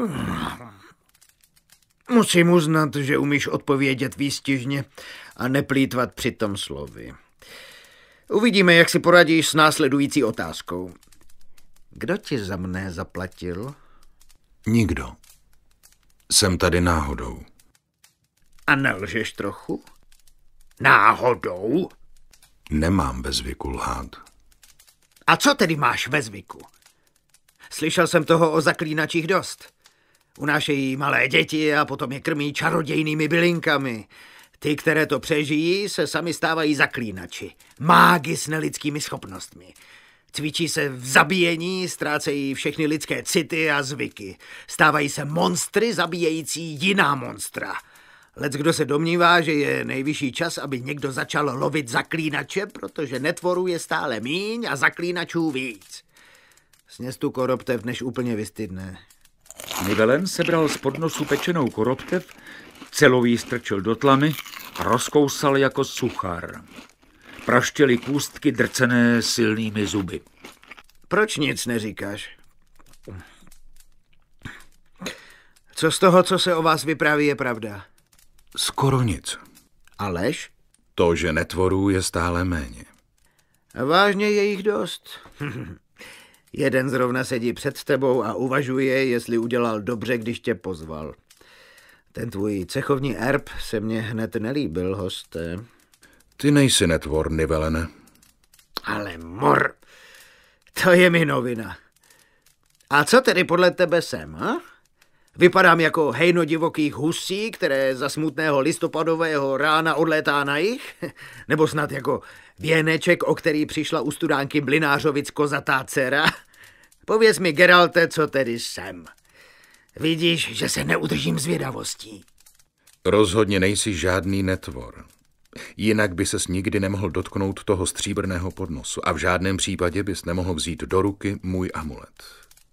Musím uznat, že umíš odpovědět výstižně a neplýtvat přitom slovy. Uvidíme, jak si poradíš s následující otázkou. Kdo ti za mne zaplatil? Nikdo. Jsem tady náhodou. A nelžeš trochu? Náhodou? Nemám ve zvyku lhát. A co tedy máš ve zvyku? Slyšel jsem toho o zaklínačích dost. Unášejí malé děti a potom je krmí čarodějnými bylinkami. Ty, které to přežijí, se sami stávají zaklínači. Mágy s nelidskými schopnostmi. Cvičí se v zabíjení, ztrácejí všechny lidské city a zvyky. Stávají se monstry zabíjející jiná monstra. Leckdo se domnívá, že je nejvyšší čas, aby někdo začal lovit zaklínače, protože netvorů je stále míň a zaklínačů víc. Sněz tu koroptev, než úplně vystydne. Nivellen sebral z podnosu pečenou koroptev, celou jí strčil do tlamy a rozkousal jako suchar. Praštěly kůstky drcené silnými zuby. Proč nic neříkáš? Co z toho, co se o vás vypráví, je pravda? Skoro nic. A lež? To, že netvorů je stále méně. A vážně je jich dost. Jeden zrovna sedí před tebou a uvažuje, jestli udělal dobře, když tě pozval. Ten tvůj cechovní erb se mně hned nelíbil, hosté. Ty nejsi netvor, Nivellene. Ale mor, to je mi novina. A co tedy podle tebe jsem, ha? Vypadám jako hejno divokých husí, které za smutného listopadového rána odlétá na jih? Nebo snad jako věneček, o který přišla u studánky Mlynářovic kozatá dcera? Pověz mi, Geralte, co tedy jsem. Vidíš, že se neudržím zvědavostí. Rozhodně nejsi žádný netvor. Jinak by ses nikdy nemohl dotknout toho stříbrného podnosu a v žádném případě bys nemohl vzít do ruky můj amulet.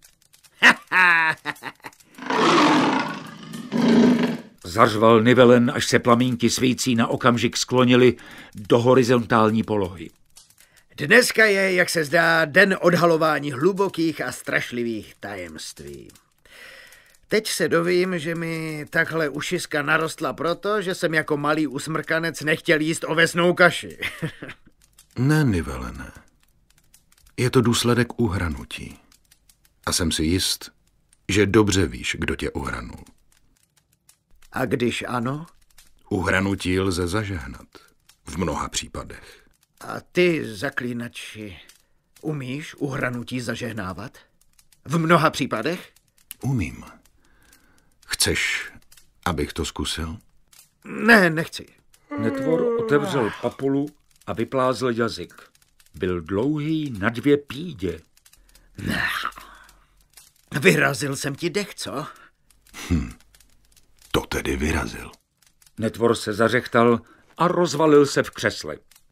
Zařval Nivellen, až se plamínky svící na okamžik sklonily do horizontální polohy. Dneska je, jak se zdá, den odhalování hlubokých a strašlivých tajemství. Teď se dovím, že mi takhle ušiska narostla proto, že jsem jako malý usmrkanec nechtěl jíst ovesnou kaši. Ne, Nivellene. Je to důsledek uhranutí. A jsem si jist, že dobře víš, kdo tě uhranul. A když ano? Uhranutí lze zažehnat. V mnoha případech. A ty, zaklínači, umíš uhranutí zažehnávat? V mnoha případech? Umím. Chceš, abych to zkusil? Ne, nechci. Netvor otevřel papulu a vyplázl jazyk. Byl dlouhý na dvě pídě. Ne. Vyrazil jsem ti dech, co? Hm. To tedy vyrazil. Netvor se zařechtal a rozvalil se v křesle.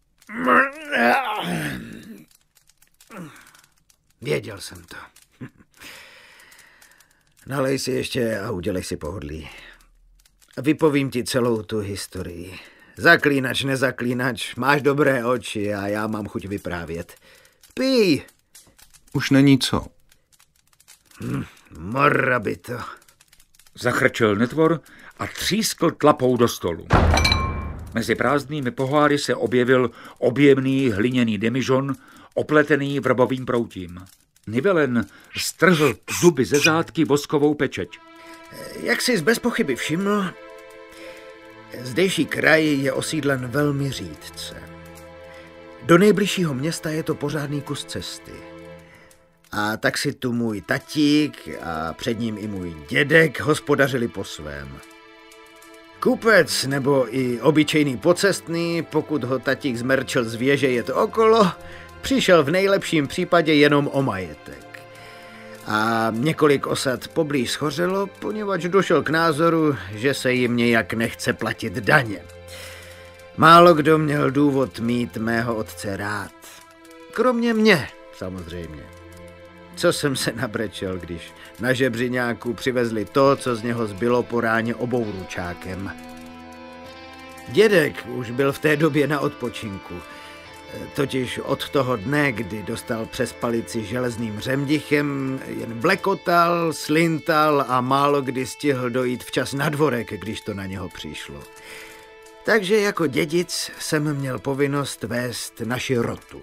Věděl jsem to. Nalej si ještě a udělej si pohodlí. Vypovím ti celou tu historii. Zaklínač, nezaklínač, máš dobré oči a já mám chuť vyprávět. Pij! Už není co. Hm, morabito. Zachrčel Netvor a třískl tlapou do stolu. Mezi prázdnými poháry se objevil objemný hliněný demižon, opletený vrbovým proutím. Nivellen strhl zuby ze zátky voskovou pečeť. Jak jsi bez pochyby všiml, zdejší kraj je osídlen velmi řídce. Do nejbližšího města je to pořádný kus cesty. A tak si tu můj tatík a před ním i můj dědek hospodařili po svém. Kupec nebo i obyčejný pocestný, pokud ho tatík zmerčil z věže jet okolo, přišel v nejlepším případě jenom o majetek. A několik osad poblíž schořelo, poněvadž došel k názoru, že se jim nějak nechce platit daně. Málo kdo měl důvod mít mého otce rád. Kromě mě, samozřejmě. Co jsem se nabrečel, když na žebřiňáku přivezli to, co z něho zbylo po ráně obouručákem. Dědek už byl v té době na odpočinku. Totiž od toho dne, kdy dostal přes palici železným řemdichem, jen blekotal, slintal a málo kdy stihl dojít včas na dvorek, když to na něho přišlo. Takže jako dědic jsem měl povinnost vést naši rotu.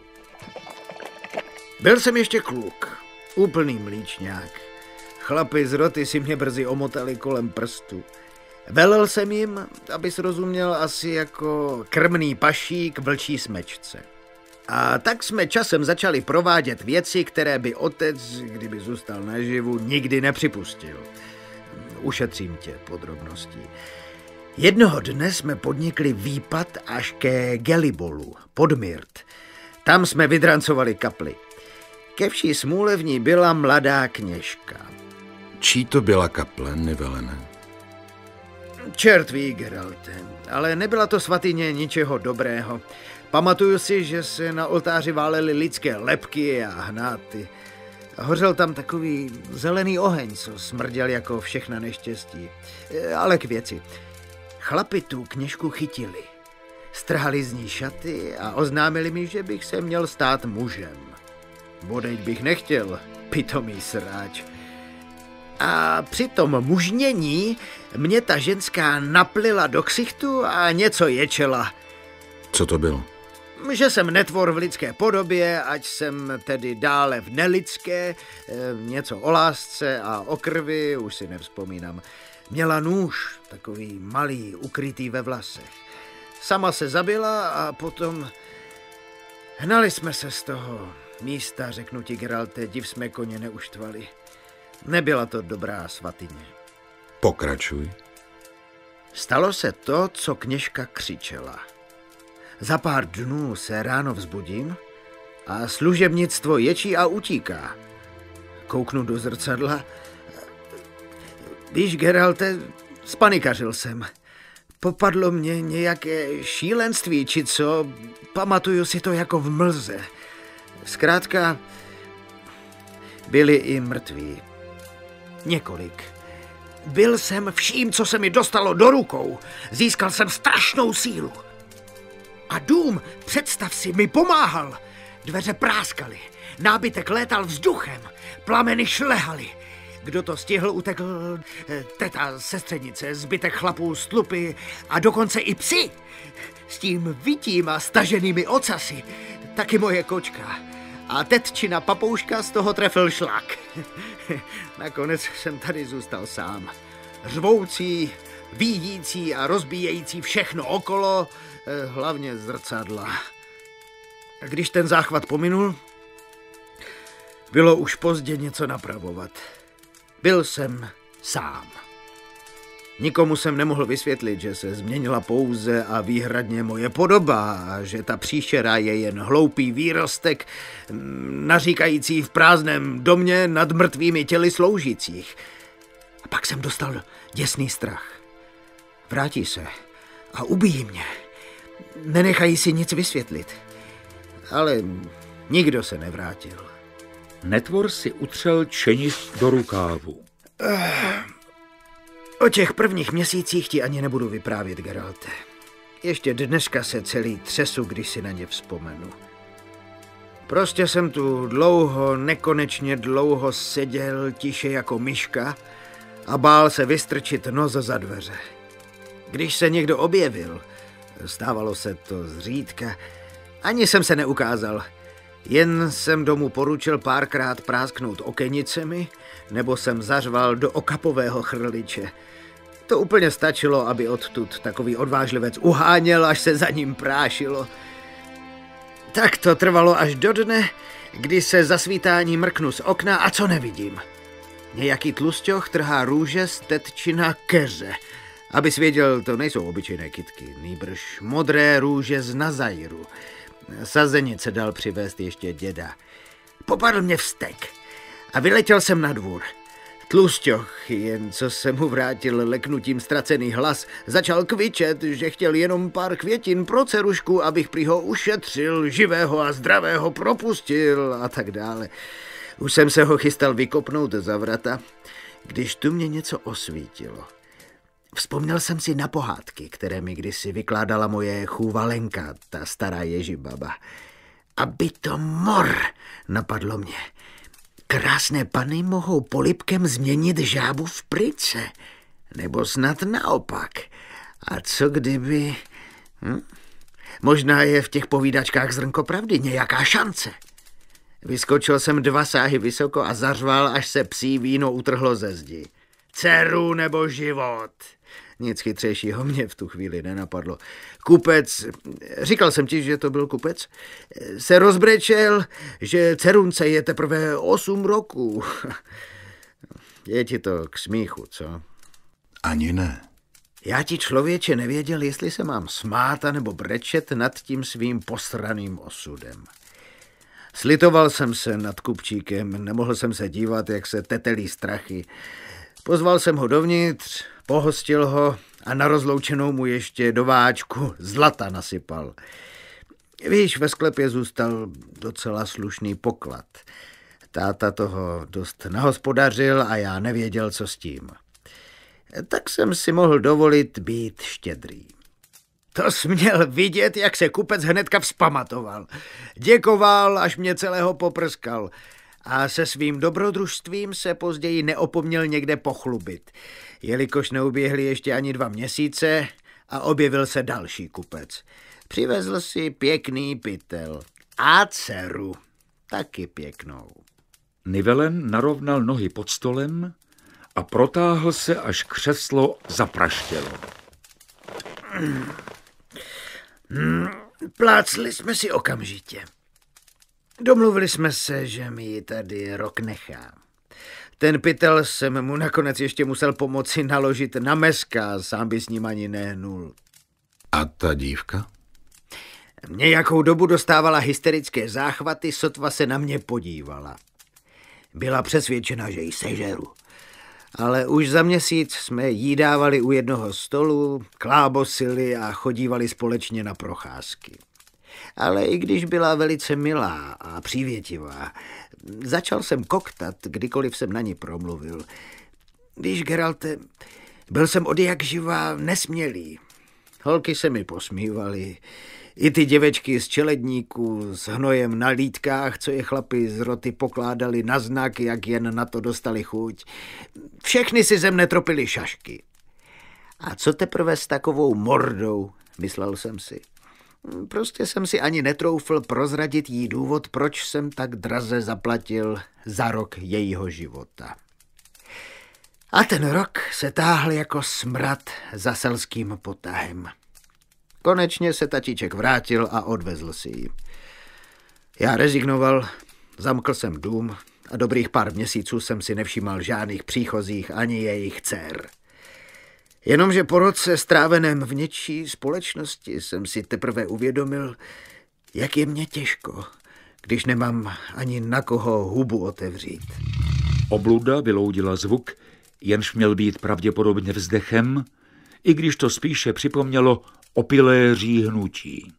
Byl jsem ještě kluk, úplný mlíčňák. Chlapi z roty si mě brzy omotali kolem prstu. Velel jsem jim, abys rozuměl, asi jako krmný pašík vlčí smečce. A tak jsme časem začali provádět věci, které by otec, kdyby zůstal naživu, nikdy nepřipustil. Ušetřím tě podrobností. Jednoho dne jsme podnikli výpad až ke Gelibolu, pod Myrt. Tam jsme vydrancovali kapli. Ke vší smůle v ní byla mladá kněžka. Čí to byla kaple, Nivelené? Čert ví, Geralte, ale nebyla to svatyně ničeho dobrého. Pamatuju si, že se na oltáři válely lidské lebky a hnáty. Hořel tam takový zelený oheň, co smrděl jako všechna neštěstí. Ale k věci. Chlapi tu kněžku chytili. Strhali z ní šaty a oznámili mi, že bych se měl stát mužem. Bodejť bych nechtěl, pitomý sráč. A při tom mužnění mě ta ženská naplila do ksichtu a něco ječela. Co to bylo? Že jsem netvor v lidské podobě, ať jsem tedy dále v nelidské, něco o lásce a o krvi, už si nevzpomínám. Měla nůž, takový malý, ukrytý ve vlasech. Sama se zabila a potom hnali jsme se z toho místa, řeknu ti, Geralte, div jsme koně neuštvali. Nebyla to dobrá svatyně. Pokračuj. Stalo se to, co kněžka křičela. Za pár dnů se ráno vzbudím a služebnictvo ječí a utíká. Kouknu do zrcadla. Víš, Geralte, spanikařil jsem. Popadlo mě nějaké šílenství, či co, pamatuju si to jako v mlze. Zkrátka, byli i mrtví. Několik. Byl jsem vším, co se mi dostalo do rukou. Získal jsem strašnou sílu. A dům, představ si, mi pomáhal. Dveře práskaly, nábytek létal vzduchem, plameny šlehaly. Kdo to stihl, utekl teta, sestřenice, zbytek chlapů z tlupy a dokonce i psi. S tím vytím a staženými ocasy, taky moje kočka. A tetčina papouška z toho trefil šlak. Nakonec jsem tady zůstal sám. Řvoucí, výjící a rozbíjející všechno okolo, hlavně zrcadla. A když ten záchvat pominul, bylo už pozdě něco napravovat. Byl jsem sám. Nikomu jsem nemohl vysvětlit, že se změnila pouze a výhradně moje podoba a že ta příšera je jen hloupý výrostek, naříkající v prázdném domě nad mrtvými těly sloužících. A pak jsem dostal děsný strach. Vrátí se a ubijí mě. Nenechají si nic vysvětlit. Ale nikdo se nevrátil. Netvor si utřel čenist do rukávu. O těch prvních měsících ti ani nebudu vyprávět, Geralte. Ještě dneska se celý třesu, když si na ně vzpomenu. Prostě jsem tu dlouho, nekonečně dlouho seděl tiše jako myška a bál se vystrčit nos za dveře. Když se někdo objevil, stávalo se to zřídka, ani jsem se neukázal. Jen jsem domů poručil párkrát prásknout okenicemi, nebo jsem zařval do okapového chrliče. To úplně stačilo, aby odtud takový odvážlivec uháněl, až se za ním prášilo. Tak to trvalo až do dne, kdy se za svítání mrknu z okna a co nevidím. Nějaký tlusťoch trhá růže z tetčina keře. Abys věděl, to nejsou obyčejné kytky, nýbrž modré růže z Nazairu. Sazenice dal přivést ještě děda. Popadl mě vztek a vyletěl jsem na dvůr. Tlusťoch, jen co se mu vrátil leknutím ztracený hlas, začal kvičet, že chtěl jenom pár květin pro dcerušku, abych prý ho ušetřil, živého a zdravého propustil a tak dále. Už jsem se ho chystal vykopnout za vrata, když tu mě něco osvítilo. Vzpomněl jsem si na pohádky, které mi kdysi vykládala moje chůva Lenka, ta stará ježibaba. Aby to mor, napadlo mě. Krásné panny mohou polibkem změnit žábu v pryce. Nebo snad naopak. A co kdyby... Hm? Možná je v těch povídačkách zrnko pravdy, nějaká šance. Vyskočil jsem dva sáhy vysoko a zařval, až se psí víno utrhlo ze zdi. Dceru nebo život? Nic chytřejšího mě v tu chvíli nenapadlo. Kupec, říkal jsem ti, že to byl kupec, se rozbrečel, že dcerunce je teprve osm roků. Je ti to k smíchu, co? Ani ne. Já ti, člověče, nevěděl, jestli se mám smát nebo brečet nad tím svým posraným osudem. Slitoval jsem se nad kupčíkem, nemohl jsem se dívat, jak se tetelí strachy. Pozval jsem ho dovnitř, pohostil ho a na rozloučenou mu ještě do váčku zlata nasypal. Víš, ve sklepě zůstal docela slušný poklad. Táta toho dost nahospodařil a já nevěděl, co s tím. Tak jsem si mohl dovolit být štědrý. To jsi měl vidět, jak se kupec hnedka vzpamatoval. Děkoval, až mě celého poprskal. A se svým dobrodružstvím se později neopomněl někde pochlubit, jelikož neuběhly ještě ani dva měsíce a objevil se další kupec. Přivezl si pěkný pytel a dceru, taky pěknou. Nivelen narovnal nohy pod stolem a protáhl se, až křeslo zapraštělo. Hmm, plácli jsme si okamžitě. Domluvili jsme se, že mi ji tady rok nechá. Ten pytel jsem mu nakonec ještě musel pomoci naložit na meska, sám by s ním ani nehnul. A ta dívka? Nějakou dobu dostávala hysterické záchvaty, sotva se na mě podívala. Byla přesvědčena, že ji sežeru. Ale už za měsíc jsme jí dávali u jednoho stolu, klábosili a chodívali společně na procházky. Ale i když byla velice milá a přívětivá, začal jsem koktat, kdykoliv jsem na ní promluvil. Víš, Geralte, byl jsem odjak živá nesmělý. Holky se mi posmívaly. I ty děvečky z čeledníků s hnojem na lítkách, co je chlapi z roty pokládali na znak, jak jen na to dostali chuť. Všechny si ze mne tropily šašky. A co teprve s takovou mordou, myslel jsem si. Prostě jsem si ani netroufl prozradit jí důvod, proč jsem tak draze zaplatil za rok jejího života. A ten rok se táhl jako smrad za selským potahem. Konečně se tatíček vrátil a odvezl si ji. Já rezignoval, zamkl jsem dům a dobrých pár měsíců jsem si nevšímal žádných příchozích ani jejich dcer. Jenomže po roce stráveném v něčí společnosti jsem si teprve uvědomil, jak je mně těžko, když nemám ani na koho hubu otevřít. Obluda vyloudila zvuk, jenž měl být pravděpodobně vzdechem, i když to spíše připomnělo opilé říhnutí.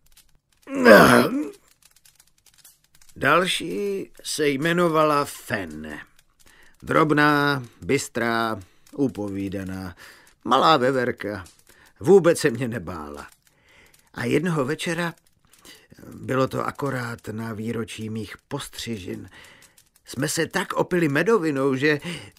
Další se jmenovala Fen. Drobná, bystrá, upovídaná, malá veverka. Vůbec se mě nebála. A jednoho večera, bylo to akorát na výročí mých postřižin, jsme se tak opili medovinou, že...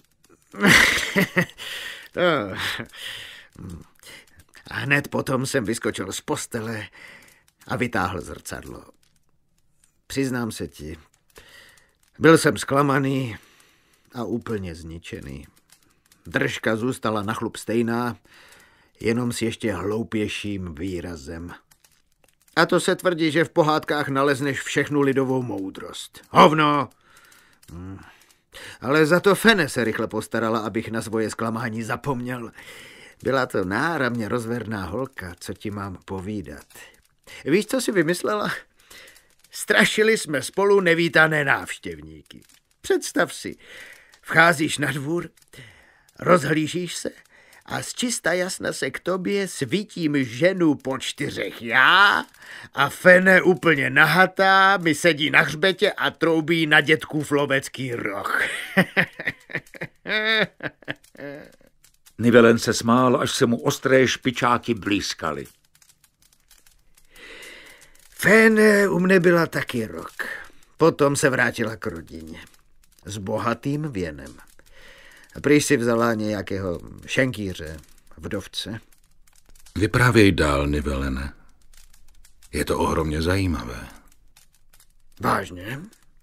A hned potom jsem vyskočil z postele a vytáhl zrcadlo. Přiznám se ti, byl jsem zklamaný a úplně zničený. Držka zůstala na chlup stejná, jenom s ještě hloupějším výrazem. A to se tvrdí, že v pohádkách nalezneš všechnu lidovou moudrost. Hovno! Hmm. Ale za to Fene se rychle postarala, abych na svoje zklamání zapomněl. Byla to náramně rozverná holka, co ti mám povídat. Víš, co si vymyslela? Strašili jsme spolu nevítané návštěvníky. Představ si, vcházíš na dvůr, rozhlížíš se a z čista jasna se k tobě svítím ženu po čtyřech já a Fene úplně nahatá mi sedí na hřbetě a troubí na dětkův lovecký roh. Nivellen se smál, až se mu ostré špičáky blízkaly. Fene u mne byla taky rok. Potom se vrátila k rodině. S bohatým věnem. Prý si vzala nějakého šenkýře, vdovce. Vyprávěj dál, Nivellene. Je to ohromně zajímavé. Vážně?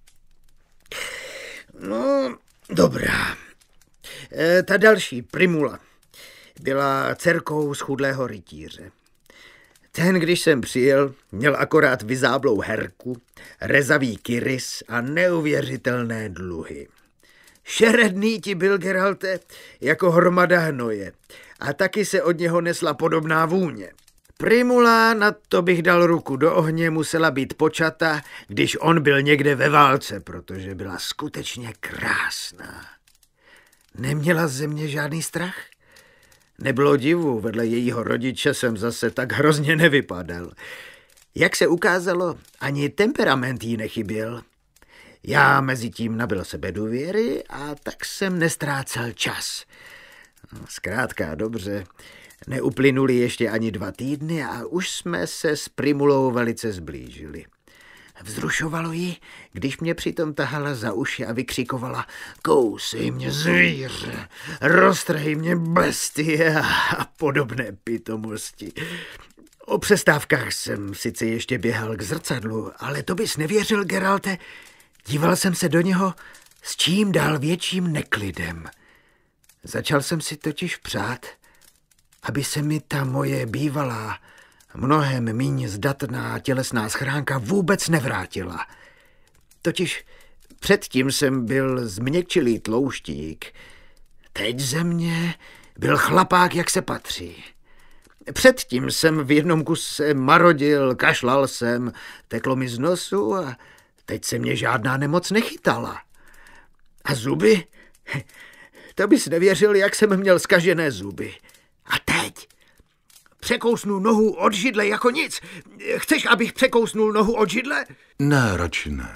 No, dobrá. E, ta další, Primula, byla dcerkou schudlého rytíře. Ten, když jsem přijel, měl akorát vyzáblou herku, rezavý kyrys a neuvěřitelné dluhy. Šeredný ti byl, Geralte, jako hromada hnoje a taky se od něho nesla podobná vůně. Primula, na to bych dal ruku do ohně, musela být počata, když on byl někde ve válce, protože byla skutečně krásná. Neměla ze mě žádný strach? Nebylo divu, vedle jejího rodiče jsem zase tak hrozně nevypadal. Jak se ukázalo, ani temperament jí nechyběl. Já mezi tím nabyl sebedůvěry a tak jsem nestrácel čas. Zkrátka dobře, neuplynuli ještě ani dva týdny a už jsme se s Primulou velice zblížili. Vzrušovalo jí, když mě přitom tahala za uši a vykřikovala: kousej mě, zvíře, roztrhej mě, bestie a podobné pitomosti. O přestávkách jsem sice ještě běhal k zrcadlu, ale to bys nevěřil, Geralte. Díval jsem se do něho s čím dál větším neklidem. Začal jsem si totiž přát, aby se mi ta moje bývalá, mnohem míň zdatná tělesná schránka vůbec nevrátila. Totiž předtím jsem byl změkčilý tlouštík. Teď ze mě byl chlapák, jak se patří. Předtím jsem v jednom kuse marodil, kašlal jsem, teklo mi z nosu a teď se mě žádná nemoc nechytala. A zuby? To bys nevěřil, jak jsem měl zkažené zuby. A teď překousnu nohu od židle jako nic. Chceš, abych překousnul nohu od židle? Ne, radši ne.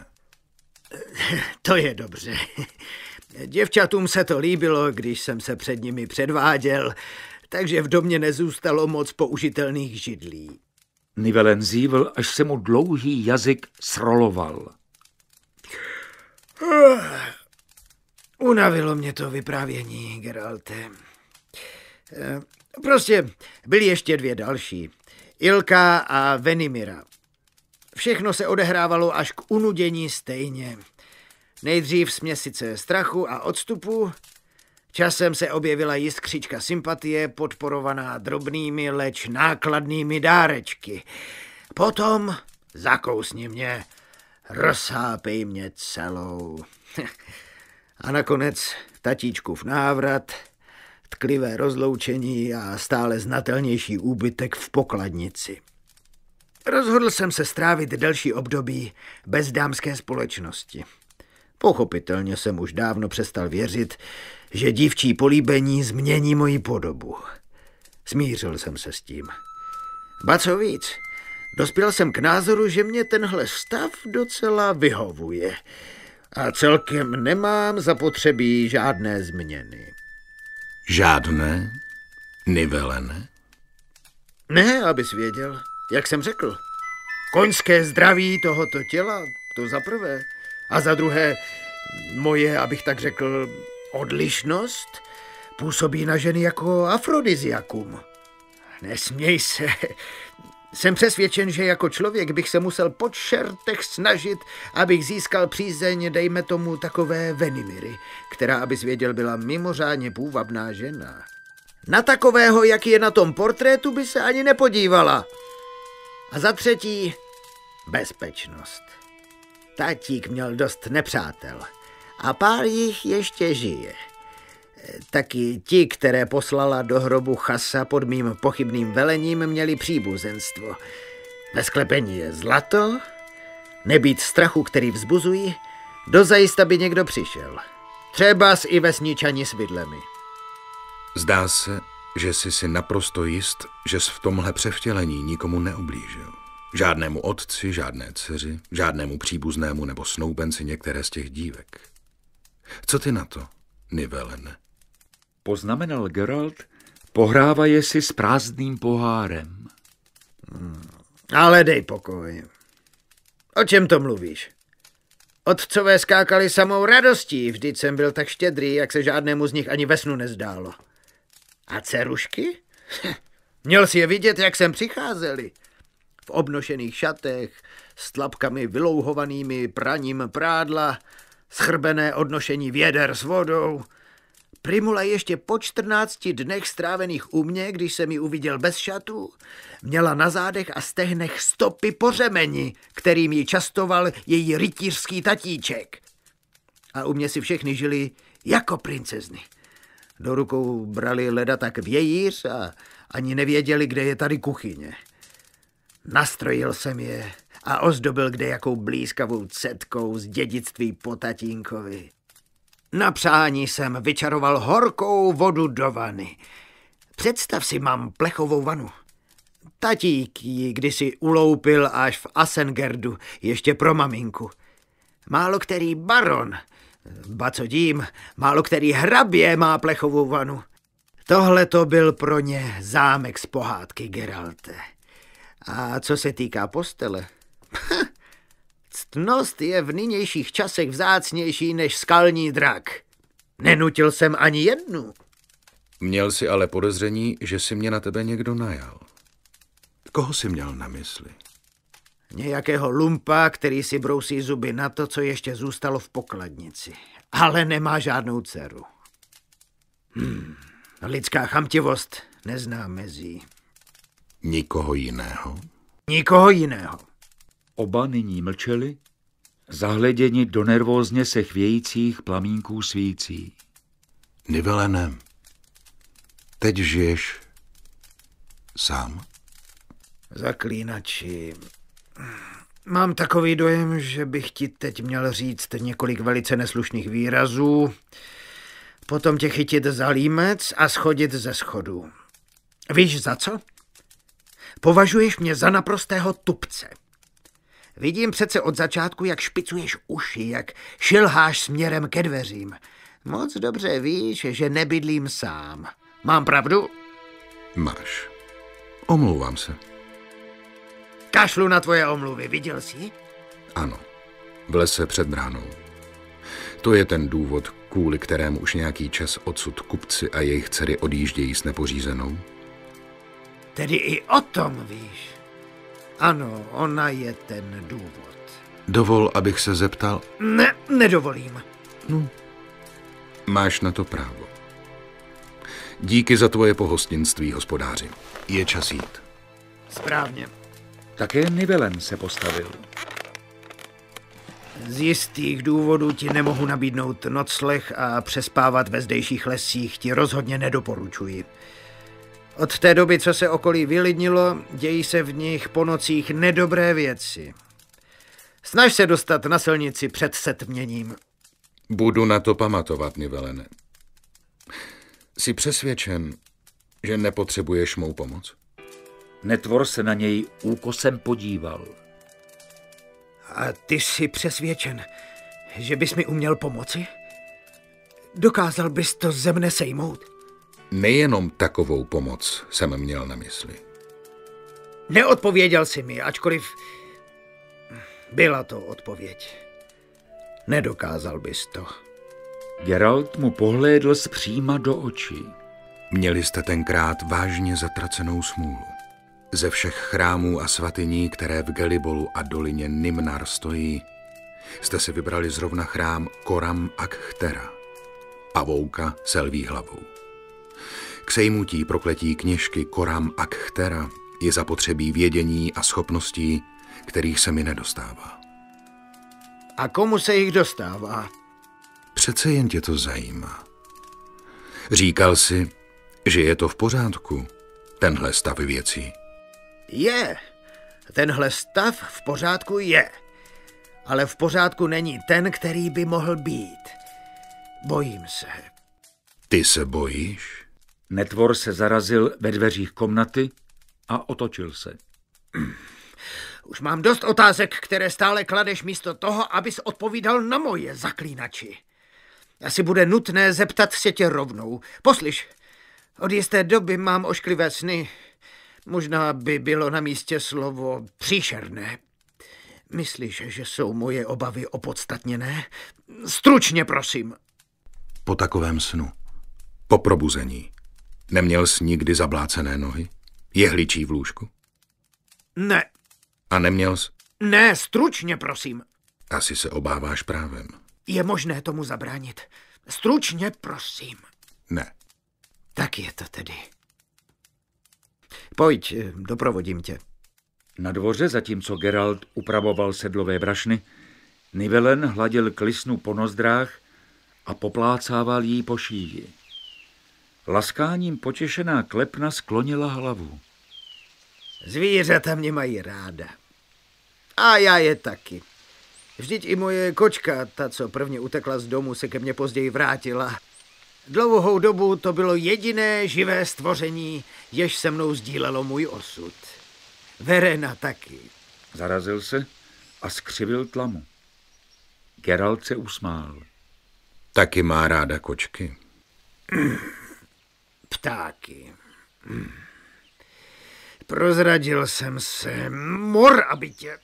To je dobře. Děvčatům se to líbilo, když jsem se před nimi předváděl, takže v domě nezůstalo moc použitelných židlí. Nivellen zívl, až se mu dlouhý jazyk sroloval. Unavilo mě to vyprávění, Geralte. Prostě byly ještě dvě další. Ilka a Venimira. Všechno se odehrávalo až k unudění stejně. Nejdřív směsice strachu a odstupu, časem se objevila jiskřička sympatie, podporovaná drobnými, leč nákladnými dárečky. Potom zakousni mě, rozhápej mě celou. A nakonec tatíčkův návrat, tklivé rozloučení a stále znatelnější úbytek v pokladnici. Rozhodl jsem se strávit delší období bez dámské společnosti. Pochopitelně jsem už dávno přestal věřit, že dívčí políbení změní moji podobu. Smířil jsem se s tím. Ba co víc, dospěl jsem k názoru, že mě tenhle stav docela vyhovuje a celkem nemám zapotřebí žádné změny. Žádné? Nivellene? Ne, abys věděl, jak jsem řekl. Koňské zdraví tohoto těla, to za prvé. A za druhé, moje, abych tak řekl, odlišnost působí na ženy jako afrodiziakum. Nesměj se. Jsem přesvědčen, že jako člověk bych se musel po čertech snažit, abych získal přízeň, dejme tomu, takové Venimiry, která, abys věděl, byla mimořádně půvabná žena. Na takového, jak je na tom portrétu, by se ani nepodívala. A za třetí, bezpečnost. Tatík měl dost nepřátel a pár jich ještě žije. Taky ti, které poslala do hrobu Chasa pod mým pochybným velením, měli příbuzenstvo. Ve sklepení je zlato, nebýt strachu, který vzbuzují, Dozajista by někdo přišel. Třebas i vesničani s vidlemi. Zdá se, že jsi si naprosto jist, že jsi v tomhle převtělení nikomu neublížil. Žádnému otci, žádné dceři, žádnému příbuznému nebo snoubenci některé z těch dívek. Co ty na to, Nivellene? Poznamenal Geralt, pohrávaje si s prázdným pohárem. Hmm. Ale dej pokoj. O čem to mluvíš? Otcové skákali samou radostí, vždyť jsem byl tak štědrý, jak se žádnému z nich ani ve snu nezdálo. A dcerušky? Měl si je vidět, jak sem přicházeli. V obnošených šatech, s tlapkami vylouhovanými praním prádla, schrbené odnošení věder s vodou. Primula ještě po čtrnácti dnech strávených u mě, když jsem ji uviděl bez šatů, měla na zádech a stehnech stopy po řemeni, kterým ji častoval její rytířský tatíček. A u mě si všechny žili jako princezny. Do rukou brali leda tak vějíř a ani nevěděli, kde je tady kuchyně. Nastrojil jsem je a ozdobil kde jakou blízkavou cetkou z dědictví po tatínkovi. Na přání jsem vyčaroval horkou vodu do vany. Představ si, mám plechovou vanu. Tatík ji kdysi uloupil až v Asengerdu, ještě pro maminku. Málo který baron, ba co dím, málo který hrabě má plechovou vanu. Tohle to byl pro ně zámek z pohádky, Geralte. A co se týká postele, ctnost je v nynějších časech vzácnější než skalní drak. Nenutil jsem ani jednu. Měl jsi ale podezření, že si mě na tebe někdo najal. Koho jsi měl na mysli? Nějakého lumpa, který si brousí zuby na to, co ještě zůstalo v pokladnici. Ale nemá žádnou dceru. Hmm. Lidská chamtivost nezná mezí. Nikoho jiného? Nikoho jiného. Oba nyní mlčeli, zahleděni do nervózně se chvějících plamínků svící. Nivellene, teď žiješ sám? Zaklínači, mám takový dojem, že bych ti teď měl říct několik velice neslušných výrazů, potom tě chytit za límec a schodit ze schodu. Víš za co? Považuješ mě za naprostého tupce. Vidím přece od začátku, jak špicuješ uši, jak šilháš směrem ke dveřím. Moc dobře víš, že nebydlím sám. Mám pravdu? Máš. Omlouvám se. Kašlu na tvoje omluvy, viděl jsi? Ano, v lese před bránou. To je ten důvod, kvůli kterému už nějaký čas odsud kupci a jejich dcery odjíždějí s nepořízenou? Tedy i o tom víš. Ano, ona je ten důvod. Dovol, abych se zeptal? Ne, nedovolím. No, máš na to právo. Díky za tvoje pohostinství, hospodáři. Je čas jít. Správně. Také Nivellen se postavil. Z jistých důvodů ti nemohu nabídnout nocleh a přespávat ve zdejších lesích ti rozhodně nedoporučuji. Od té doby, co se okolí vylidnilo, dějí se v nich po nocích nedobré věci. Snaž se dostat na silnici před setměním. Budu na to pamatovat, Nivellene. Jsi přesvědčen, že nepotřebuješ mou pomoc? Netvor se na něj úkosem podíval. A ty jsi přesvědčen, že bys mi uměl pomoci? Dokázal bys to ze mne sejmout? Nejenom takovou pomoc jsem měl na mysli. Neodpověděl jsi mi, ačkoliv byla to odpověď. Nedokázal bys to. Geralt mu pohlédl zpříma do očí. Měli jste tenkrát vážně zatracenou smůlu. Ze všech chrámů a svatyní, které v Gelibolu a dolině Nimnar stojí, jste si vybrali zrovna chrám Coram ach Chthera, pavouka se lví hlavou. K sejmutí prokletí kněžky Coram ach Chthera je zapotřebí vědění a schopností, kterých se mi nedostává. A komu se jich dostává? Přece jen tě to zajímá. Říkal jsi, že je to v pořádku, tenhle stav věcí. Je. Tenhle stav v pořádku je. ale v pořádku není ten, který by mohl být. Bojím se. Ty se bojíš? Netvor se zarazil ve dveřích komnaty a otočil se. Už mám dost otázek, které stále kladeš místo toho, abys odpovídal na moje, zaklínači. Asi bude nutné zeptat se tě rovnou. Poslyš, od jisté doby mám ošklivé sny. Možná by bylo na místě slovo příšerné. Myslíš, že jsou moje obavy opodstatněné? Stručně, prosím. Po takovém snu, po probuzení, neměl jsi nikdy zablácené nohy? Jehličí v lůžku? Ne. A neměl jsi? Ne, stručně, prosím. Asi se obáváš právem. Je možné tomu zabránit. Stručně, prosím. Ne. Tak je to tedy. Pojď, doprovodím tě. Na dvoře, zatímco Geralt upravoval sedlové brašny, Nivellen hladil klisnu po nozdrách a poplácával jí po šíji. Laskáním potěšená klepna sklonila hlavu. Zvířata mě mají ráda. A já je taky. Vždyť i moje kočka, ta, co prvně utekla z domu, se ke mně později vrátila. Dlouhou dobu to bylo jediné živé stvoření, jež se mnou sdílelo můj osud. Verena taky. Zarazil se a skřivil tlamu. Geralt se usmál. Taky má ráda kočky. Ptáky. Prozradil jsem se. Mor, aby tě...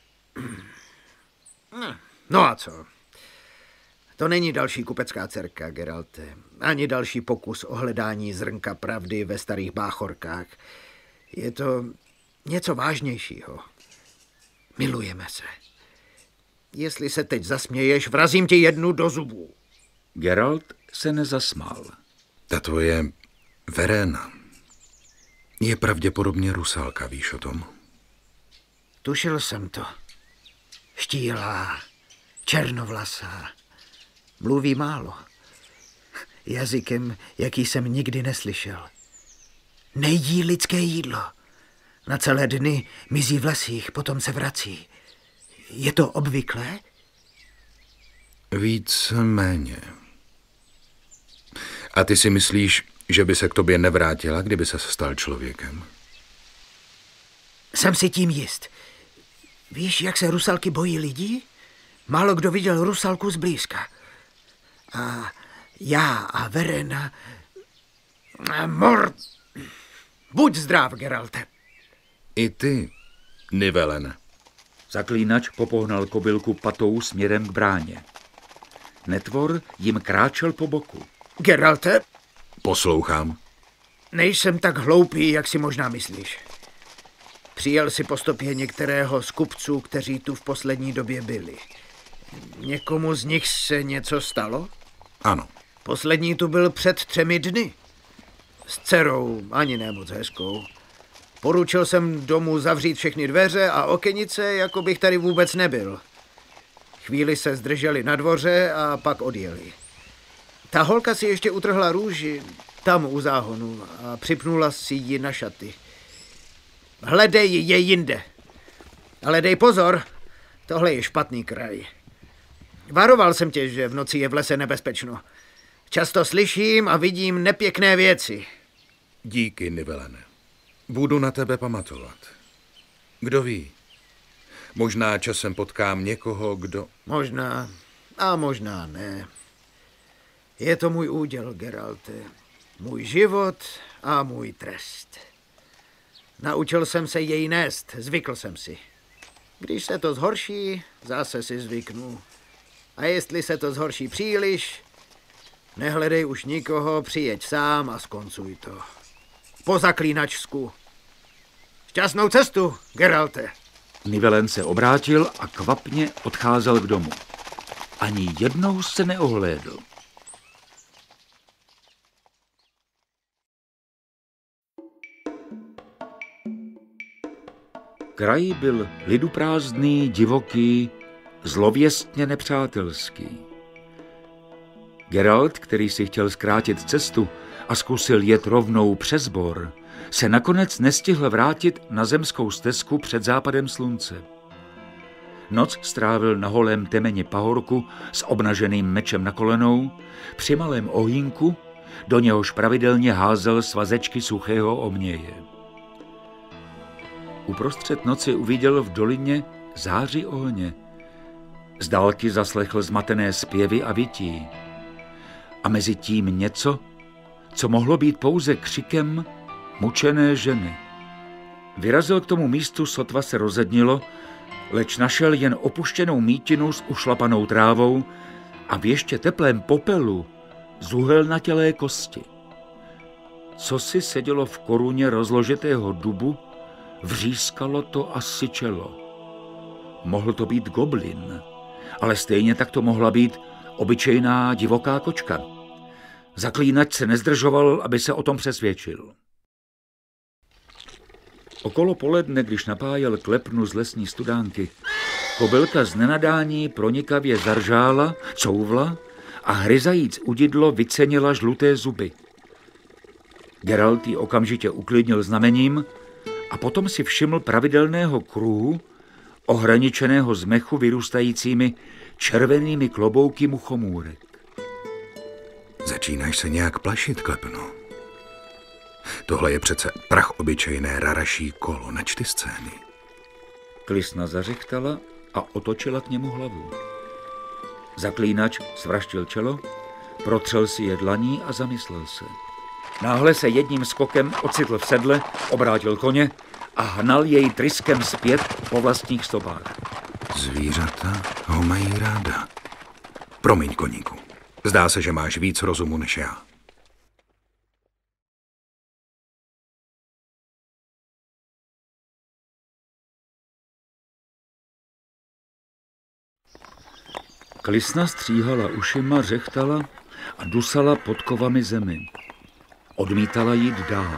No a co? To není další kupecká dcerka, Geralte. Ani další pokus o hledání zrnka pravdy ve starých báchorkách. Je to něco vážnějšího. Milujeme se. Jestli se teď zasměješ, vrazím ti jednu do zubů. Geralt se nezasmál. Ta tvoje Verena je pravděpodobně Rusalka, víš o tom? Tušil jsem to. Štíhlá, černovlasá. Mluví málo. Jazykem, jaký jsem nikdy neslyšel. Nejí lidské jídlo. Na celé dny mizí v lesích, potom se vrací. Je to obvyklé? Víc méně. A ty si myslíš, že by se k tobě nevrátila, kdyby se stal člověkem? Jsem si tím jist. Víš, jak se rusalky bojí lidí? Málo kdo viděl rusalku zblízka. A já a Verena... A mor... Buď zdrav, Geralte. I ty, Nivellen. Zaklínač popohnal kobylku patou směrem k bráně. Netvor jim kráčel po boku. Geralte, Poslouchám. nejsem tak hloupý, jak si možná myslíš. Přijel si po stopě některého z kupců, kteří tu v poslední době byli. Někomu z nich se něco stalo? Ano. Poslední tu byl před třemi dny. S dcerou, ani ne moc hezkou. Poručil jsem domu zavřít všechny dveře a okenice, jako bych tady vůbec nebyl. Chvíli se zdrželi na dvoře a pak odjeli. Ta holka si ještě utrhla růži tam u záhonu a připnula si ji na šaty. Hledej je jinde. Ale dej pozor, tohle je špatný kraj. Varoval jsem tě, že v noci je v lese nebezpečno. Často slyším a vidím nepěkné věci. Díky, Nivellene. Budu na tebe pamatovat. Kdo ví? Možná časem potkám někoho, kdo... Možná a možná ne. Je to můj úděl, Geralte. Můj život a můj trest. Naučil jsem se jej nést, zvykl jsem si. Když se to zhorší, zase si zvyknu. A jestli se to zhorší příliš, nehledej už nikoho, přijeď sám a skoncuj to. Po zaklínačsku. Šťastnou cestu, Geralte. Nivellen se obrátil a kvapně odcházel k domu. Ani jednou se neohlédl. Kraj byl liduprázdný, divoký, zlověstně nepřátelský. Geralt, který si chtěl zkrátit cestu a zkusil jet rovnou přes bor, se nakonec nestihl vrátit na zemskou stezku před západem slunce. Noc strávil na holém temeni pahorku s obnaženým mečem na kolenou, při malém ohýnku, do něhož pravidelně házel svazečky suchého omněje. Uprostřed noci uviděl v dolině záři ohně. Z dálky zaslechl zmatené zpěvy a vytí. A mezi tím něco, co mohlo být pouze křikem mučené ženy. Vyrazil k tomu místu, sotva se rozednilo, leč našel jen opuštěnou mítinu s ušlapanou trávou a v ještě teplém popelu zuhelnatělé kosti. Co si sedělo v koruně rozložitého dubu, vřískalo to asi čelo. Mohl to být goblin, ale stejně tak to mohla být obyčejná divoká kočka. Zaklínač se nezdržoval, aby se o tom přesvědčil. Okolo poledne, když napájel klepnu z lesní studánky, kobylka z nenadání pronikavě zaržála, couvla a hryzajíc udidlo vycenila žluté zuby. Geralt ji okamžitě uklidnil znamením a potom si všiml pravidelného kruhu, ohraničeného z mechu vyrůstajícími červenými klobouky muchomůrek. Začínáš se nějak plašit, Klepno. Tohle je přece prach obyčejné raraší kolo, načty scény. Klisna zařechtala a otočila k němu hlavu. Zaklínač svraštil čelo, protřel si je dlaní a zamyslel se. Náhle se jedním skokem ocitl v sedle, obrátil koně a hnal jej tryskem zpět po vlastních stopách. Zvířata ho mají ráda. Promiň, koníku. Zdá se, že máš víc rozumu než já. Klisna stříhala ušima, řechtala a dusala podkovami zemi. Odmítala jít dál.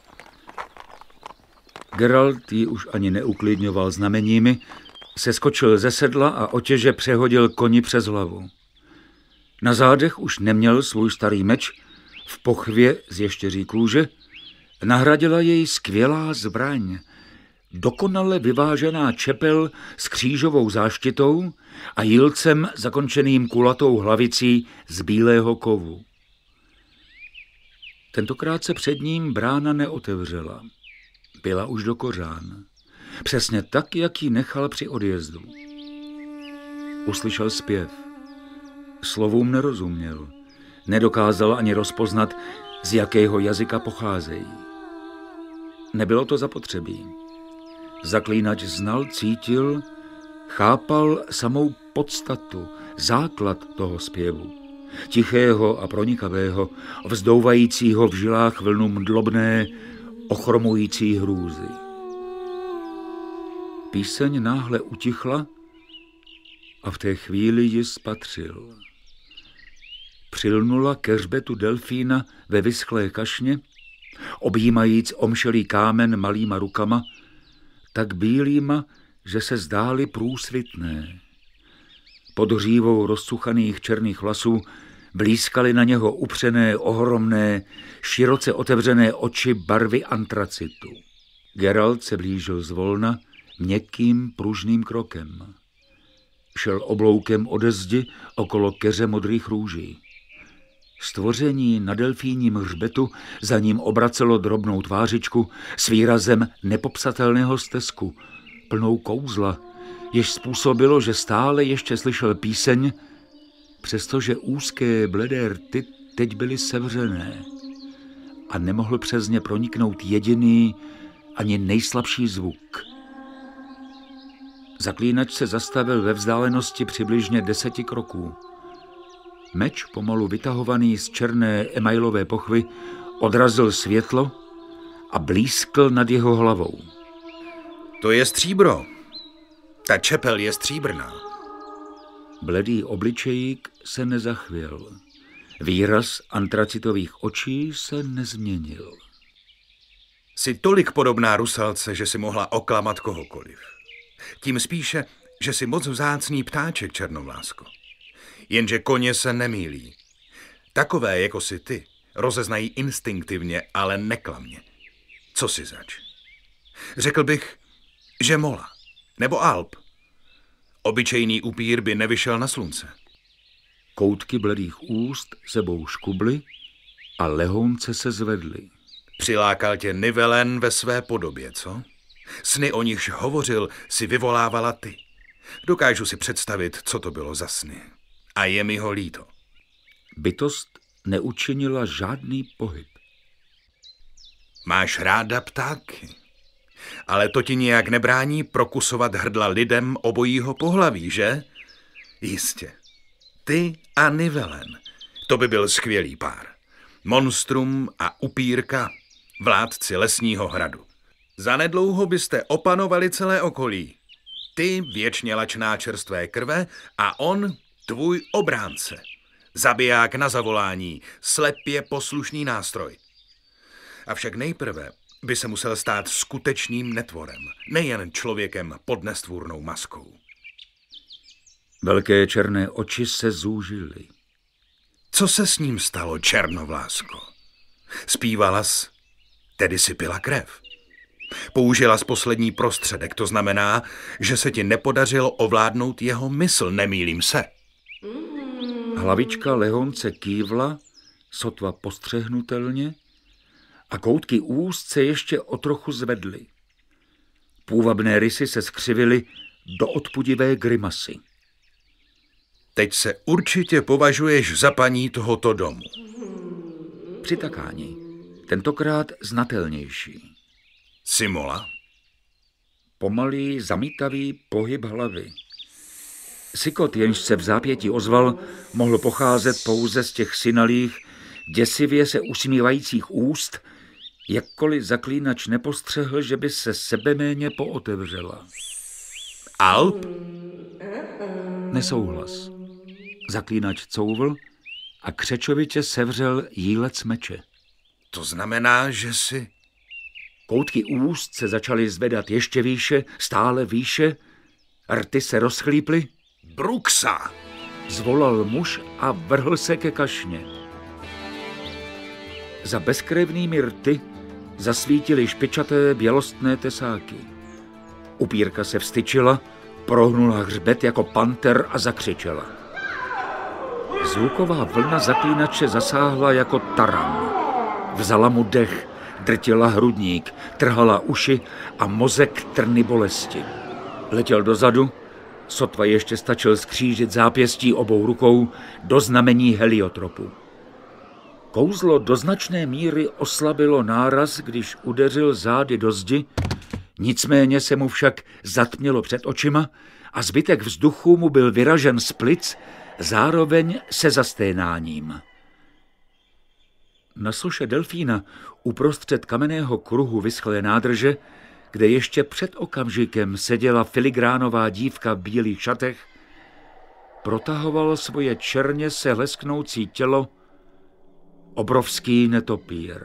Geralt ji už ani neuklidňoval znameními, seskočil ze sedla a otěže přehodil koni přes hlavu. Na zádech už neměl svůj starý meč, v pochvě z ještěří kůže, nahradila jej skvělá zbraň, dokonale vyvážená čepel s křížovou záštitou a jílcem zakončeným kulatou hlavicí z bílého kovu. Tentokrát se před ním brána neotevřela. Byla už do kořán. Přesně tak, jak ji nechal při odjezdu. Uslyšel zpěv. Slovům nerozuměl. Nedokázal ani rozpoznat, z jakého jazyka pocházejí. Nebylo to zapotřebí. Zaklínač znal, cítil, chápal samou podstatu, základ toho zpěvu. Tichého a pronikavého, vzdouvajícího v žilách vlnu mdlobné, ochromující hrůzy. Píseň náhle utichla a v té chvíli ji spatřil. Přilnula ke hřbetu delfína ve vyschlé kašně, objímajíc omšelý kámen malýma rukama, tak bílýma, že se zdály průsvitné. Pod hřívou rozcuchaných černých vlasů blízkaly na něho upřené, ohromné, široce otevřené oči barvy antracitu. Geralt se blížil zvolna měkkým, pružným krokem. Šel obloukem ode zdi okolo keře modrých růží. Stvoření na delfíním hřbetu za ním obracelo drobnou tvářičku s výrazem nepopsatelného stesku, plnou kouzla, jež způsobilo, že stále ještě slyšel píseň, přestože úzké bledé rty teď byly sevřené a nemohl přes ně proniknout jediný, ani nejslabší zvuk. Zaklínač se zastavil ve vzdálenosti přibližně deseti kroků. Meč, pomalu vytahovaný z černé emailové pochvy, odrazil světlo a blízkl nad jeho hlavou. To je stříbro. Ta čepel je stříbrná. Bledý obličejík se nezachvěl. Výraz antracitových očí se nezměnil. Jsi tolik podobná rusalce, že si mohla oklamat kohokoliv. Tím spíše, že jsi moc vzácný ptáček, černovlásko. Jenže koně se nemýlí. Takové, jako si ty, rozeznají instinktivně, ale neklamně. Co si zač? Řekl bych, že mola, nebo alp. Obyčejný upír by nevyšel na slunce. Koutky bledých úst sebou škubly a lehounce se zvedly. Přilákal tě Nivellen ve své podobě, co? Sny, o nichž hovořil, si vyvolávala ty. Dokážu si představit, co to bylo za sny. A je mi ho líto. Bytost neučinila žádný pohyb. Máš ráda ptáky, ale to ti nijak nebrání prokusovat hrdla lidem obojího pohlaví, že? Jistě. Ty a Nivellen. To by byl skvělý pár. Monstrum a upírka, vládci lesního hradu. Zanedlouho byste opanovali celé okolí. Ty věčně lačná čerstvé krve a on tvůj obránce. Zabiják na zavolání, slepě poslušný nástroj. Avšak nejprve by se musel stát skutečným netvorem, nejen člověkem pod nestvůrnou maskou. Velké černé oči se zúžily. Co se s ním stalo, černovlásko? Zpívalas, tedy si pila krev. Použila z poslední prostředek, to znamená, že se ti nepodařilo ovládnout jeho mysl, nemýlím se. Hlavička lehonce kývla, sotva postřehnutelně, a koutky úst se ještě o trochu zvedly. Půvabné rysy se skřivily do odpudivé grimasy. Teď se určitě považuješ za paní tohoto domu. Přitakání, tentokrát znatelnější. Simola? Pomalý, zamítavý pohyb hlavy. Sykot, jenž se v zápětí ozval, mohl pocházet pouze z těch synalých, děsivě se usmívajících úst, jakkoliv zaklínač nepostřehl, že by se sebeméně pootevřela. Alp? Nesouhlas. Zaklínač couvl a křečovitě sevřel jílec meče. To znamená, že si... Koutky úst se začaly zvedat ještě výše, stále výše, rty se rozchlíply. Bruxa! Zvolal muž a vrhl se ke kašně. Za bezkrevnými rty zasvítily špičaté bělostné tesáky. Upírka se vstyčila, prohnula hřbet jako panter a zakřičela. Zvuková vlna zaklínače zasáhla jako taran. Vzala mu dech, drtila hrudník, trhala uši a mozek trny bolesti. Letěl dozadu, sotva ještě stačil skřížit zápěstí obou rukou do znamení heliotropu. Kouzlo do značné míry oslabilo náraz, když udeřil zády do zdi, nicméně se mu však zatmělo před očima a zbytek vzduchu mu byl vyražen z plic, zároveň se zasténáním. Na soše delfína uprostřed kamenného kruhu vyschlé nádrže, kde ještě před okamžikem seděla filigránová dívka v bílých šatech, protahoval svoje černě se lesknoucí tělo obrovský netopýr.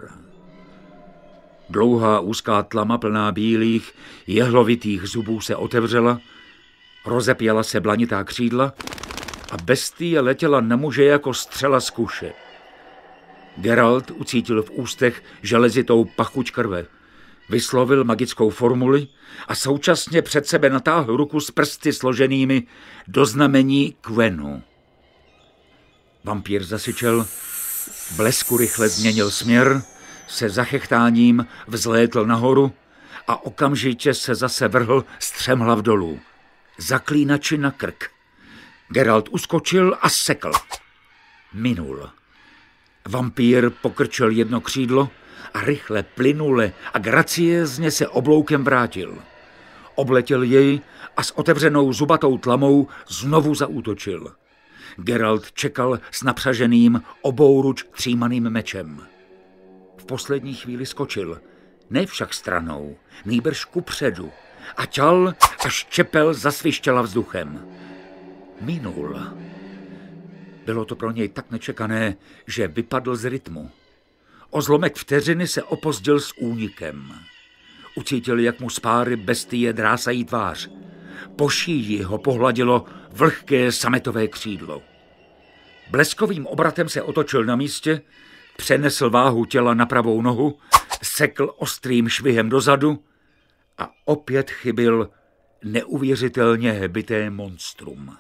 Dlouhá úzká tlama plná bílých, jehlovitých zubů se otevřela, rozepěla se blanitá křídla a bestie letěla na muže jako střela z kuše. Geralt ucítil v ústech železitou pachuť krve, vyslovil magickou formuli a současně před sebe natáhl ruku s prsty složenými do znamení Quenu. Vampír zasyčel, blesku rychle změnil směr, se zachechtáním vzlétl nahoru a okamžitě se zase vrhl střemhlav dolů. Zaklínači na krk. Geralt uskočil a sekl. Minul. Vampír pokrčil jedno křídlo a rychle, plynule a graciézně se obloukem vrátil. Obletěl jej a s otevřenou zubatou tlamou znovu zaútočil. Geralt čekal s napřaženým obouruč třímaným mečem. V poslední chvíli skočil, ne však stranou, nýbrž kupředu, a ťal, až čepel zasvištěla vzduchem. Minul. Bylo to pro něj tak nečekané, že vypadl z rytmu. O zlomek vteřiny se opozdil s únikem. Ucítil, jak mu z páry bestie drásají tvář. Po šíji ho pohladilo vlhké sametové křídlo. Bleskovým obratem se otočil na místě, přenesl váhu těla na pravou nohu, sekl ostrým švihem dozadu a opět chybil neuvěřitelně hebité monstrum.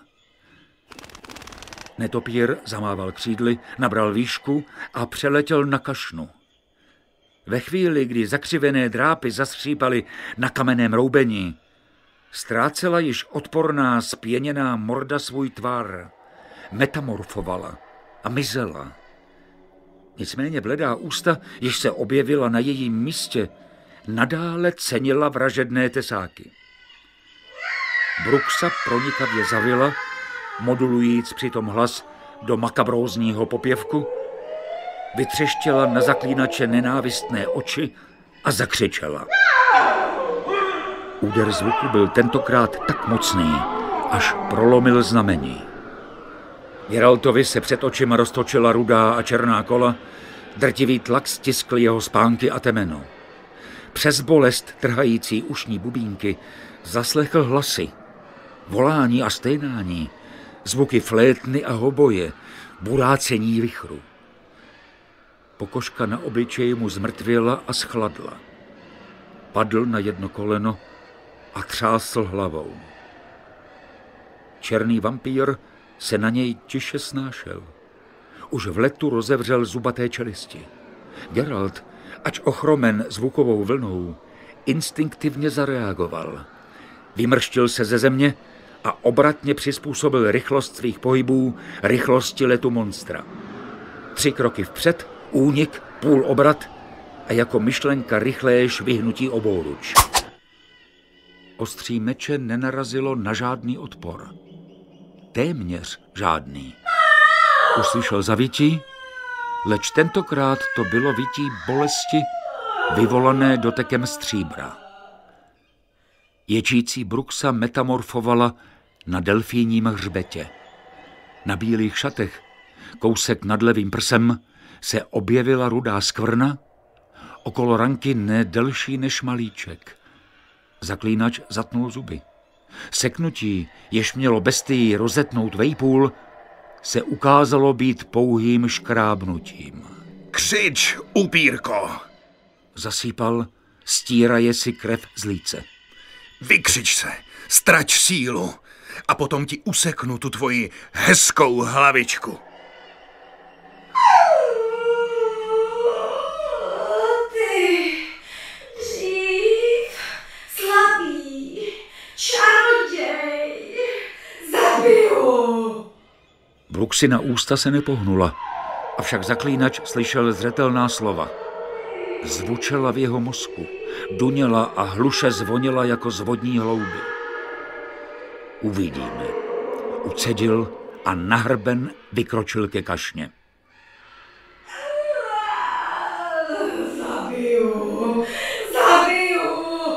Netopír zamával křídly, nabral výšku a přeletěl na kašnu. Ve chvíli, kdy zakřivené drápy zaskřípaly na kamenném roubení, ztrácela již odporná, spěněná morda svůj tvar, metamorfovala a mizela. Nicméně bledá ústa, jež se objevila na jejím místě, nadále cenila vražedné tesáky. Bruxa pronikavě zavila, modulujíc přitom hlas do makabrózního popěvku, vytřeštěla na zaklínače nenávistné oči a zakřičela. Úder zvuku byl tentokrát tak mocný, až prolomil znamení. Geraltovi se před očima roztočila rudá a černá kola, drtivý tlak stiskl jeho spánky a temeno. Přes bolest trhající ušní bubínky zaslechl hlasy, volání a stejnání, zvuky flétny a hoboje, burácení vichru. Pokožka na obličeji mu zmrtvěla a schladla. Padl na jedno koleno a třásl hlavou. Černý vampír se na něj tiše snášel. Už v letu rozevřel zubaté čelisti. Geralt, ač ochromen zvukovou vlnou, instinktivně zareagoval. Vymrštil se ze země a obratně přizpůsobil rychlost svých pohybů rychlosti letu monstra. Tři kroky vpřed, únik, půl obrat a jako myšlenka rychlé švihnutí obouruč. Ostří meče nenarazilo na žádný odpor. Téměř žádný. Uslyšel zavytí, leč tentokrát to bylo vytí bolesti vyvolané dotekem stříbra. Ječící Bruxa metamorfovala na delfíním hřbetě. Na bílých šatech, kousek nad levým prsem, se objevila rudá skvrna, okolo ranky ne delší než malíček. Zaklínač zatnul zuby. Seknutí, jež mělo bestii rozetnout vejpůl, se ukázalo být pouhým škrábnutím. Křič, upírko! Zasýpal, stíraje si krev z líce. Vykřič se, strač sílu a potom ti useknu tu tvoji hezkou hlavičku. Ty, dřív, slabý, čaroděj, zabiju. Bruxina ústa se nepohnula, avšak zaklínač slyšel zřetelná slova. Zvučela v jeho mozku, duněla a hluše zvonila jako z vodní hlouby. Uvidíme. Ucedil a nahrben vykročil ke kašně. Zabiju, zabiju,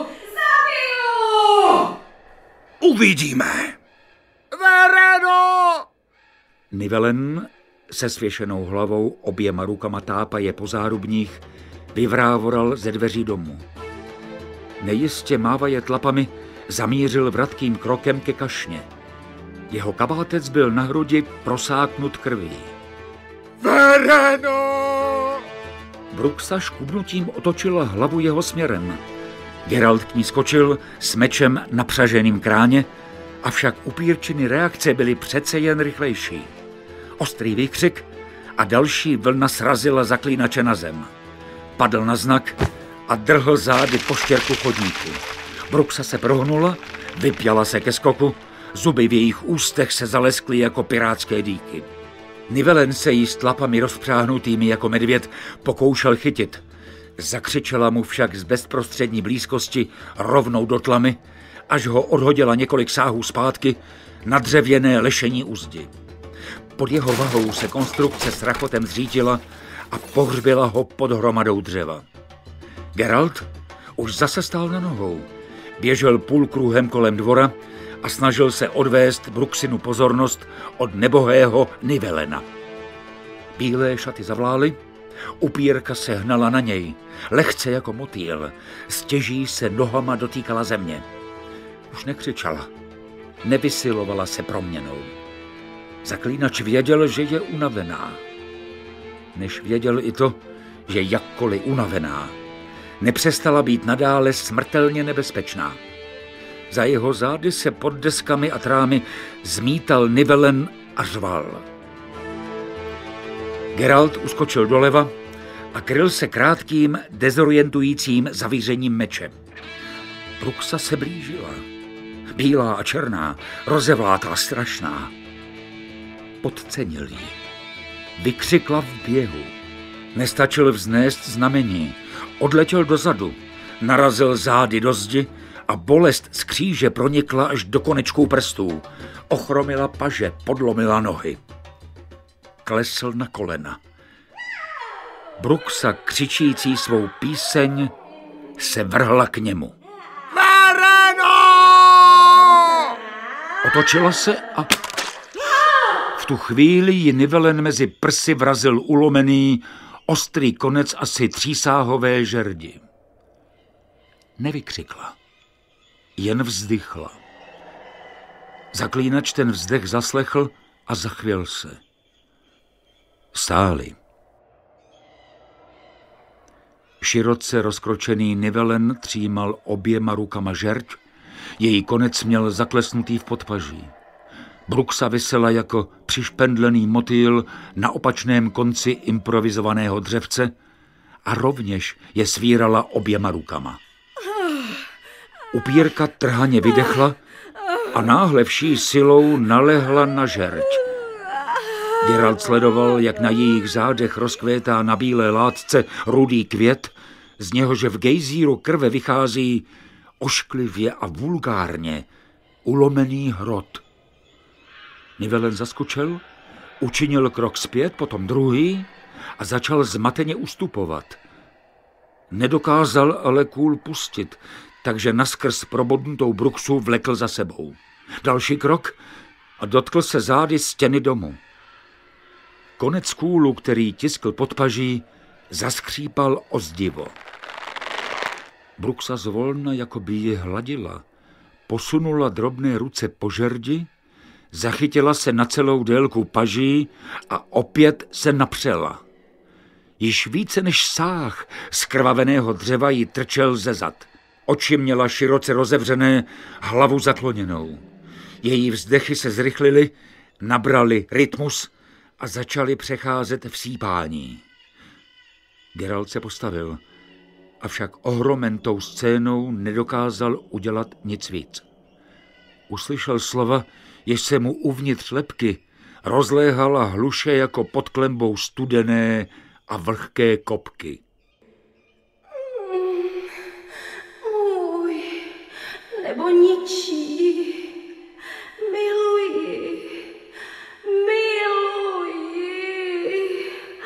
zabiju. Uvidíme. Vereno! Nivellen se svěšenou hlavou oběma rukama tápaje po zárubních vyvrávoral ze dveří domu. Nejistě mávaje tlapami zamířil vratkým krokem ke kašně. Jeho kabátec byl na hrudi prosáknut krví. Vereno! Bruxa škubnutím otočila hlavu jeho směrem. Geralt k ní skočil s mečem napřaženým kráně, avšak upírčiny reakce byly přece jen rychlejší. Ostrý výkřik a další vlna srazila zaklínače na zem. Padl na znak a drhl zády po štěrku chodníku. Bruxa se prohnula, vypjala se ke skoku, zuby v jejich ústech se zaleskly jako pirátské dýky. Nivellen se jí s tlapami rozpřáhnutými jako medvěd pokoušel chytit. Zakřičela mu však z bezprostřední blízkosti rovnou do tlamy, až ho odhodila několik sáhů zpátky na dřevěné lešení uzdi. Pod jeho vahou se konstrukce s rachotem zřítila a pohřbila ho pod hromadou dřeva. Geralt už zase stál na nohou, běžel půlkruhem kolem dvora a snažil se odvést Bruxinu pozornost od nebohého Nivellena. Bílé šaty zavlály, upírka se hnala na něj, lehce jako motýl, stěží se nohama dotýkala země. Už nekřičala, nevysilovala se proměnou. Zaklínač věděl, že je unavená. Než věděl i to, že jakkoliv unavená, nepřestala být nadále smrtelně nebezpečná. Za jeho zády se pod deskami a trámy zmítal Nivellen a řval. Geralt uskočil doleva a kryl se krátkým, dezorientujícím zavířením meče. Bruxa se blížila. Bílá a černá, rozevlátá, strašná. Podcenil ji. Vykřikla v běhu. Nestačil vznést znamení. Odletěl dozadu, narazil zády do zdi a bolest z kříže pronikla až do konečků prstů. Ochromila paže, podlomila nohy. Klesl na kolena. Bruxa, křičící svou píseň, se vrhla k němu. Vereno! Otočila se a v tu chvíli ji Nivellen mezi prsy vrazil ulomený, ostrý konec asi třísáhové žerdi. Nevykřikla, jen vzdychla. Zaklínač ten vzdech zaslechl a zachvěl se. Stáli. Široce rozkročený Nivellen třímal oběma rukama žerď, její konec měl zaklesnutý v podpaží. Bruxa visela jako přišpendlený motýl na opačném konci improvizovaného dřevce a rovněž je svírala oběma rukama. Upírka trhaně vydechla a náhle vší silou nalehla na žerď. Geralt sledoval, jak na jejich zádech rozkvétá na bílé látce rudý květ, z něhož v gejzíru krve vychází ošklivě a vulgárně ulomený hrot. Nivellen zaskočil, učinil krok zpět, potom druhý a začal zmateně ustupovat. Nedokázal ale kůl pustit, takže naskrz probodnutou Bruxu vlekl za sebou. Další krok a dotkl se zády stěny domu. Konec kůlu, který tiskl podpaží, zaskřípal o zdivo. Bruxa zvolna, jako by ji hladila, posunula drobné ruce po žerdi, zachytila se na celou délku paží a opět se napřela. Již více než sáh z krvaveného dřeva jí trčel ze zad. Oči měla široce rozevřené, hlavu zakloněnou. Její vzdechy se zrychlily, nabrali rytmus a začaly přecházet v sípání. Geralt se postavil, avšak ohromen tou scénou nedokázal udělat nic víc. Uslyšel slova, jež se mu uvnitř lebky rozléhala hluše jako pod klenbou studené a vlhké kopky. Můj, nebo ničí, miluji, miluji.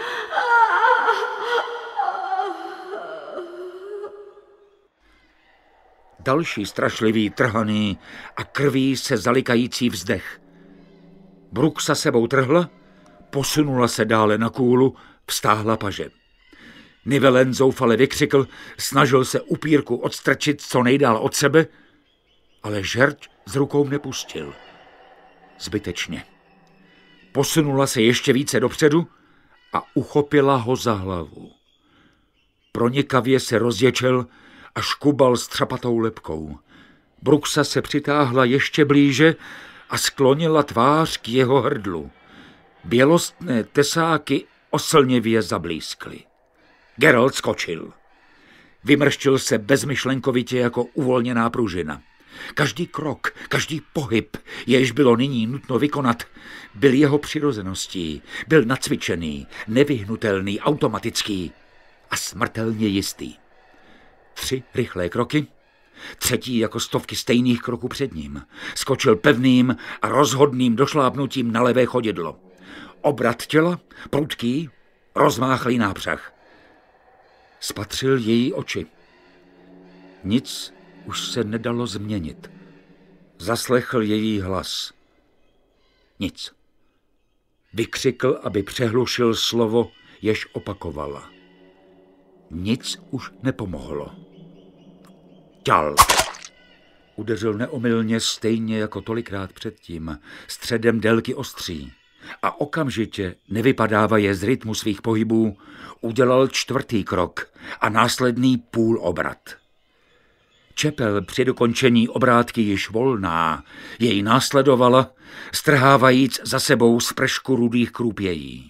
Další strašlivý trhaný a krví se zalikající vzdech. Bruxa sebou trhla, posunula se dále na kůlu, vztáhla paže. Nivellen zoufale vykřikl, snažil se upírku odstrčit co nejdál od sebe, ale žerď s rukou nepustil. Zbytečně. Posunula se ještě více dopředu a uchopila ho za hlavu. Pronikavě se rozječel a škubal s třapatou lebkou. Bruxa se přitáhla ještě blíže a sklonila tvář k jeho hrdlu. Bělostné tesáky oslněvě zablískly. Geralt skočil. Vymrštil se bezmyšlenkovitě jako uvolněná pružina. Každý krok, každý pohyb, jež bylo nyní nutno vykonat, byl jeho přirozeností, byl nacvičený, nevyhnutelný, automatický a smrtelně jistý. Tři rychlé kroky, třetí jako stovky stejných kroků před ním. Skočil pevným a rozhodným došlápnutím na levé chodidlo. Obrat těla, prudký, rozmáchlý nápřah. Spatřil její oči. Nic už se nedalo změnit. Zaslechl její hlas. Nic. Vykřikl, aby přehlušil slovo, jež opakovala. Nic už nepomohlo. Ťal. Udeřil neomylně stejně jako tolikrát předtím, středem délky ostří a okamžitě, nevypadávaje z rytmu svých pohybů, udělal čtvrtý krok a následný půl obrat. Čepel při dokončení obrátky již volná jej následovala, strhávajíc za sebou z pršku rudých krůpějí.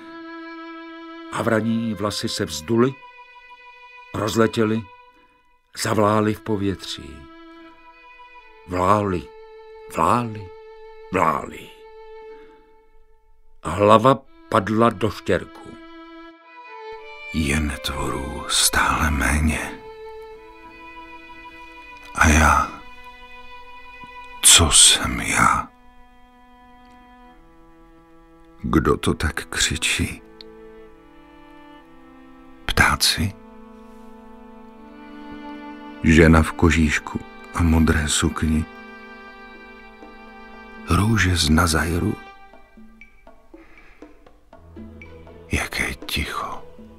Havraní vlasy se vzduly, rozletěly, zavlály v povětří. Vlály, vlály, vlály. Hlava padla do štěrku. Je netvorů stále méně. A já, co jsem já? Kdo to tak křičí? Ptáci? Žena v kožíšku a modré sukni? Růže z Nazairu? Jaké ticho.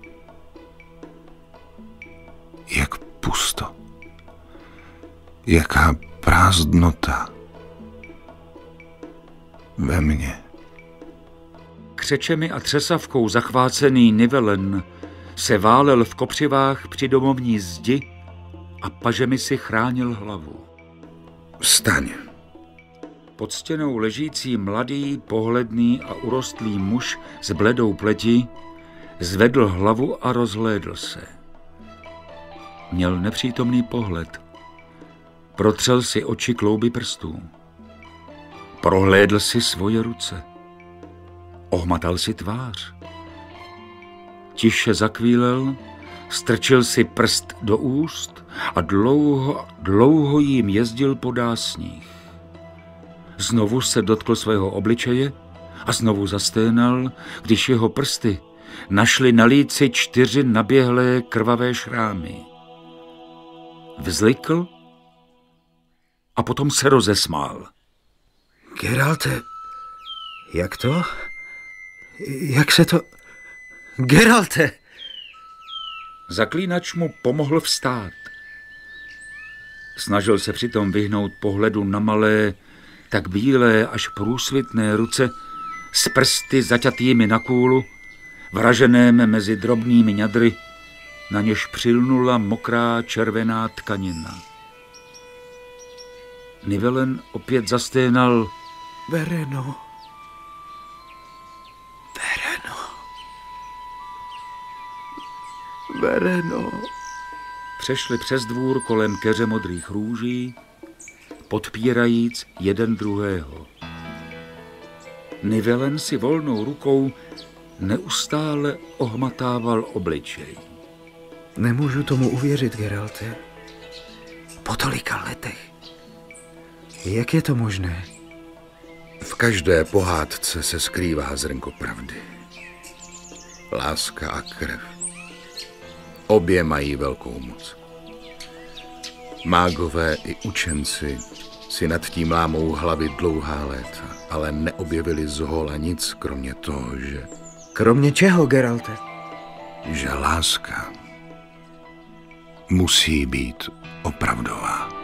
Jak pusto. Jaká prázdnota ve mně. Křečemi a třesavkou zachvácený Nivellen se válel v kopřivách při domovní zdi a pažemi si chránil hlavu. Vstaň. Pod stěnou ležící mladý, pohledný a urostlý muž s bledou pletí zvedl hlavu a rozhlédl se. Měl nepřítomný pohled. Protřel si oči klouby prstů. Prohlédl si svoje ruce. Ohmatal si tvář. Tiše zakvílel, strčil si prst do úst a dlouho, dlouho jim jezdil po dásních. Znovu se dotkl svého obličeje a znovu zasténal, když jeho prsty našly na líci čtyři naběhlé krvavé šrámy. Vzlikl a potom se rozesmál. Geralte, jak to? Jak se to... Geralte! Zaklínač mu pomohl vstát. Snažil se přitom vyhnout pohledu na malé, tak bílé až průsvitné ruce s prsty zaťatými na kůlu, vraženém mezi drobnými ňadry, na něž přilnula mokrá červená tkanina. Nivellen opět zasténal. Vereno. Vereno. Vereno. Přešli přes dvůr kolem keře modrých růží, podpírajíc jeden druhého. Nivellen si volnou rukou neustále ohmatával obličej. Nemůžu tomu uvěřit, Geralte. Po tolika letech. Jak je to možné? V každé pohádce se skrývá zrnko pravdy. Láska a krev. Obě mají velkou moc. Mágové i učenci si nad tím lámou hlavy dlouhá léta, ale neobjevili zhola nic, kromě toho, že... Kromě čeho, Geralte? Že láska musí být opravdová.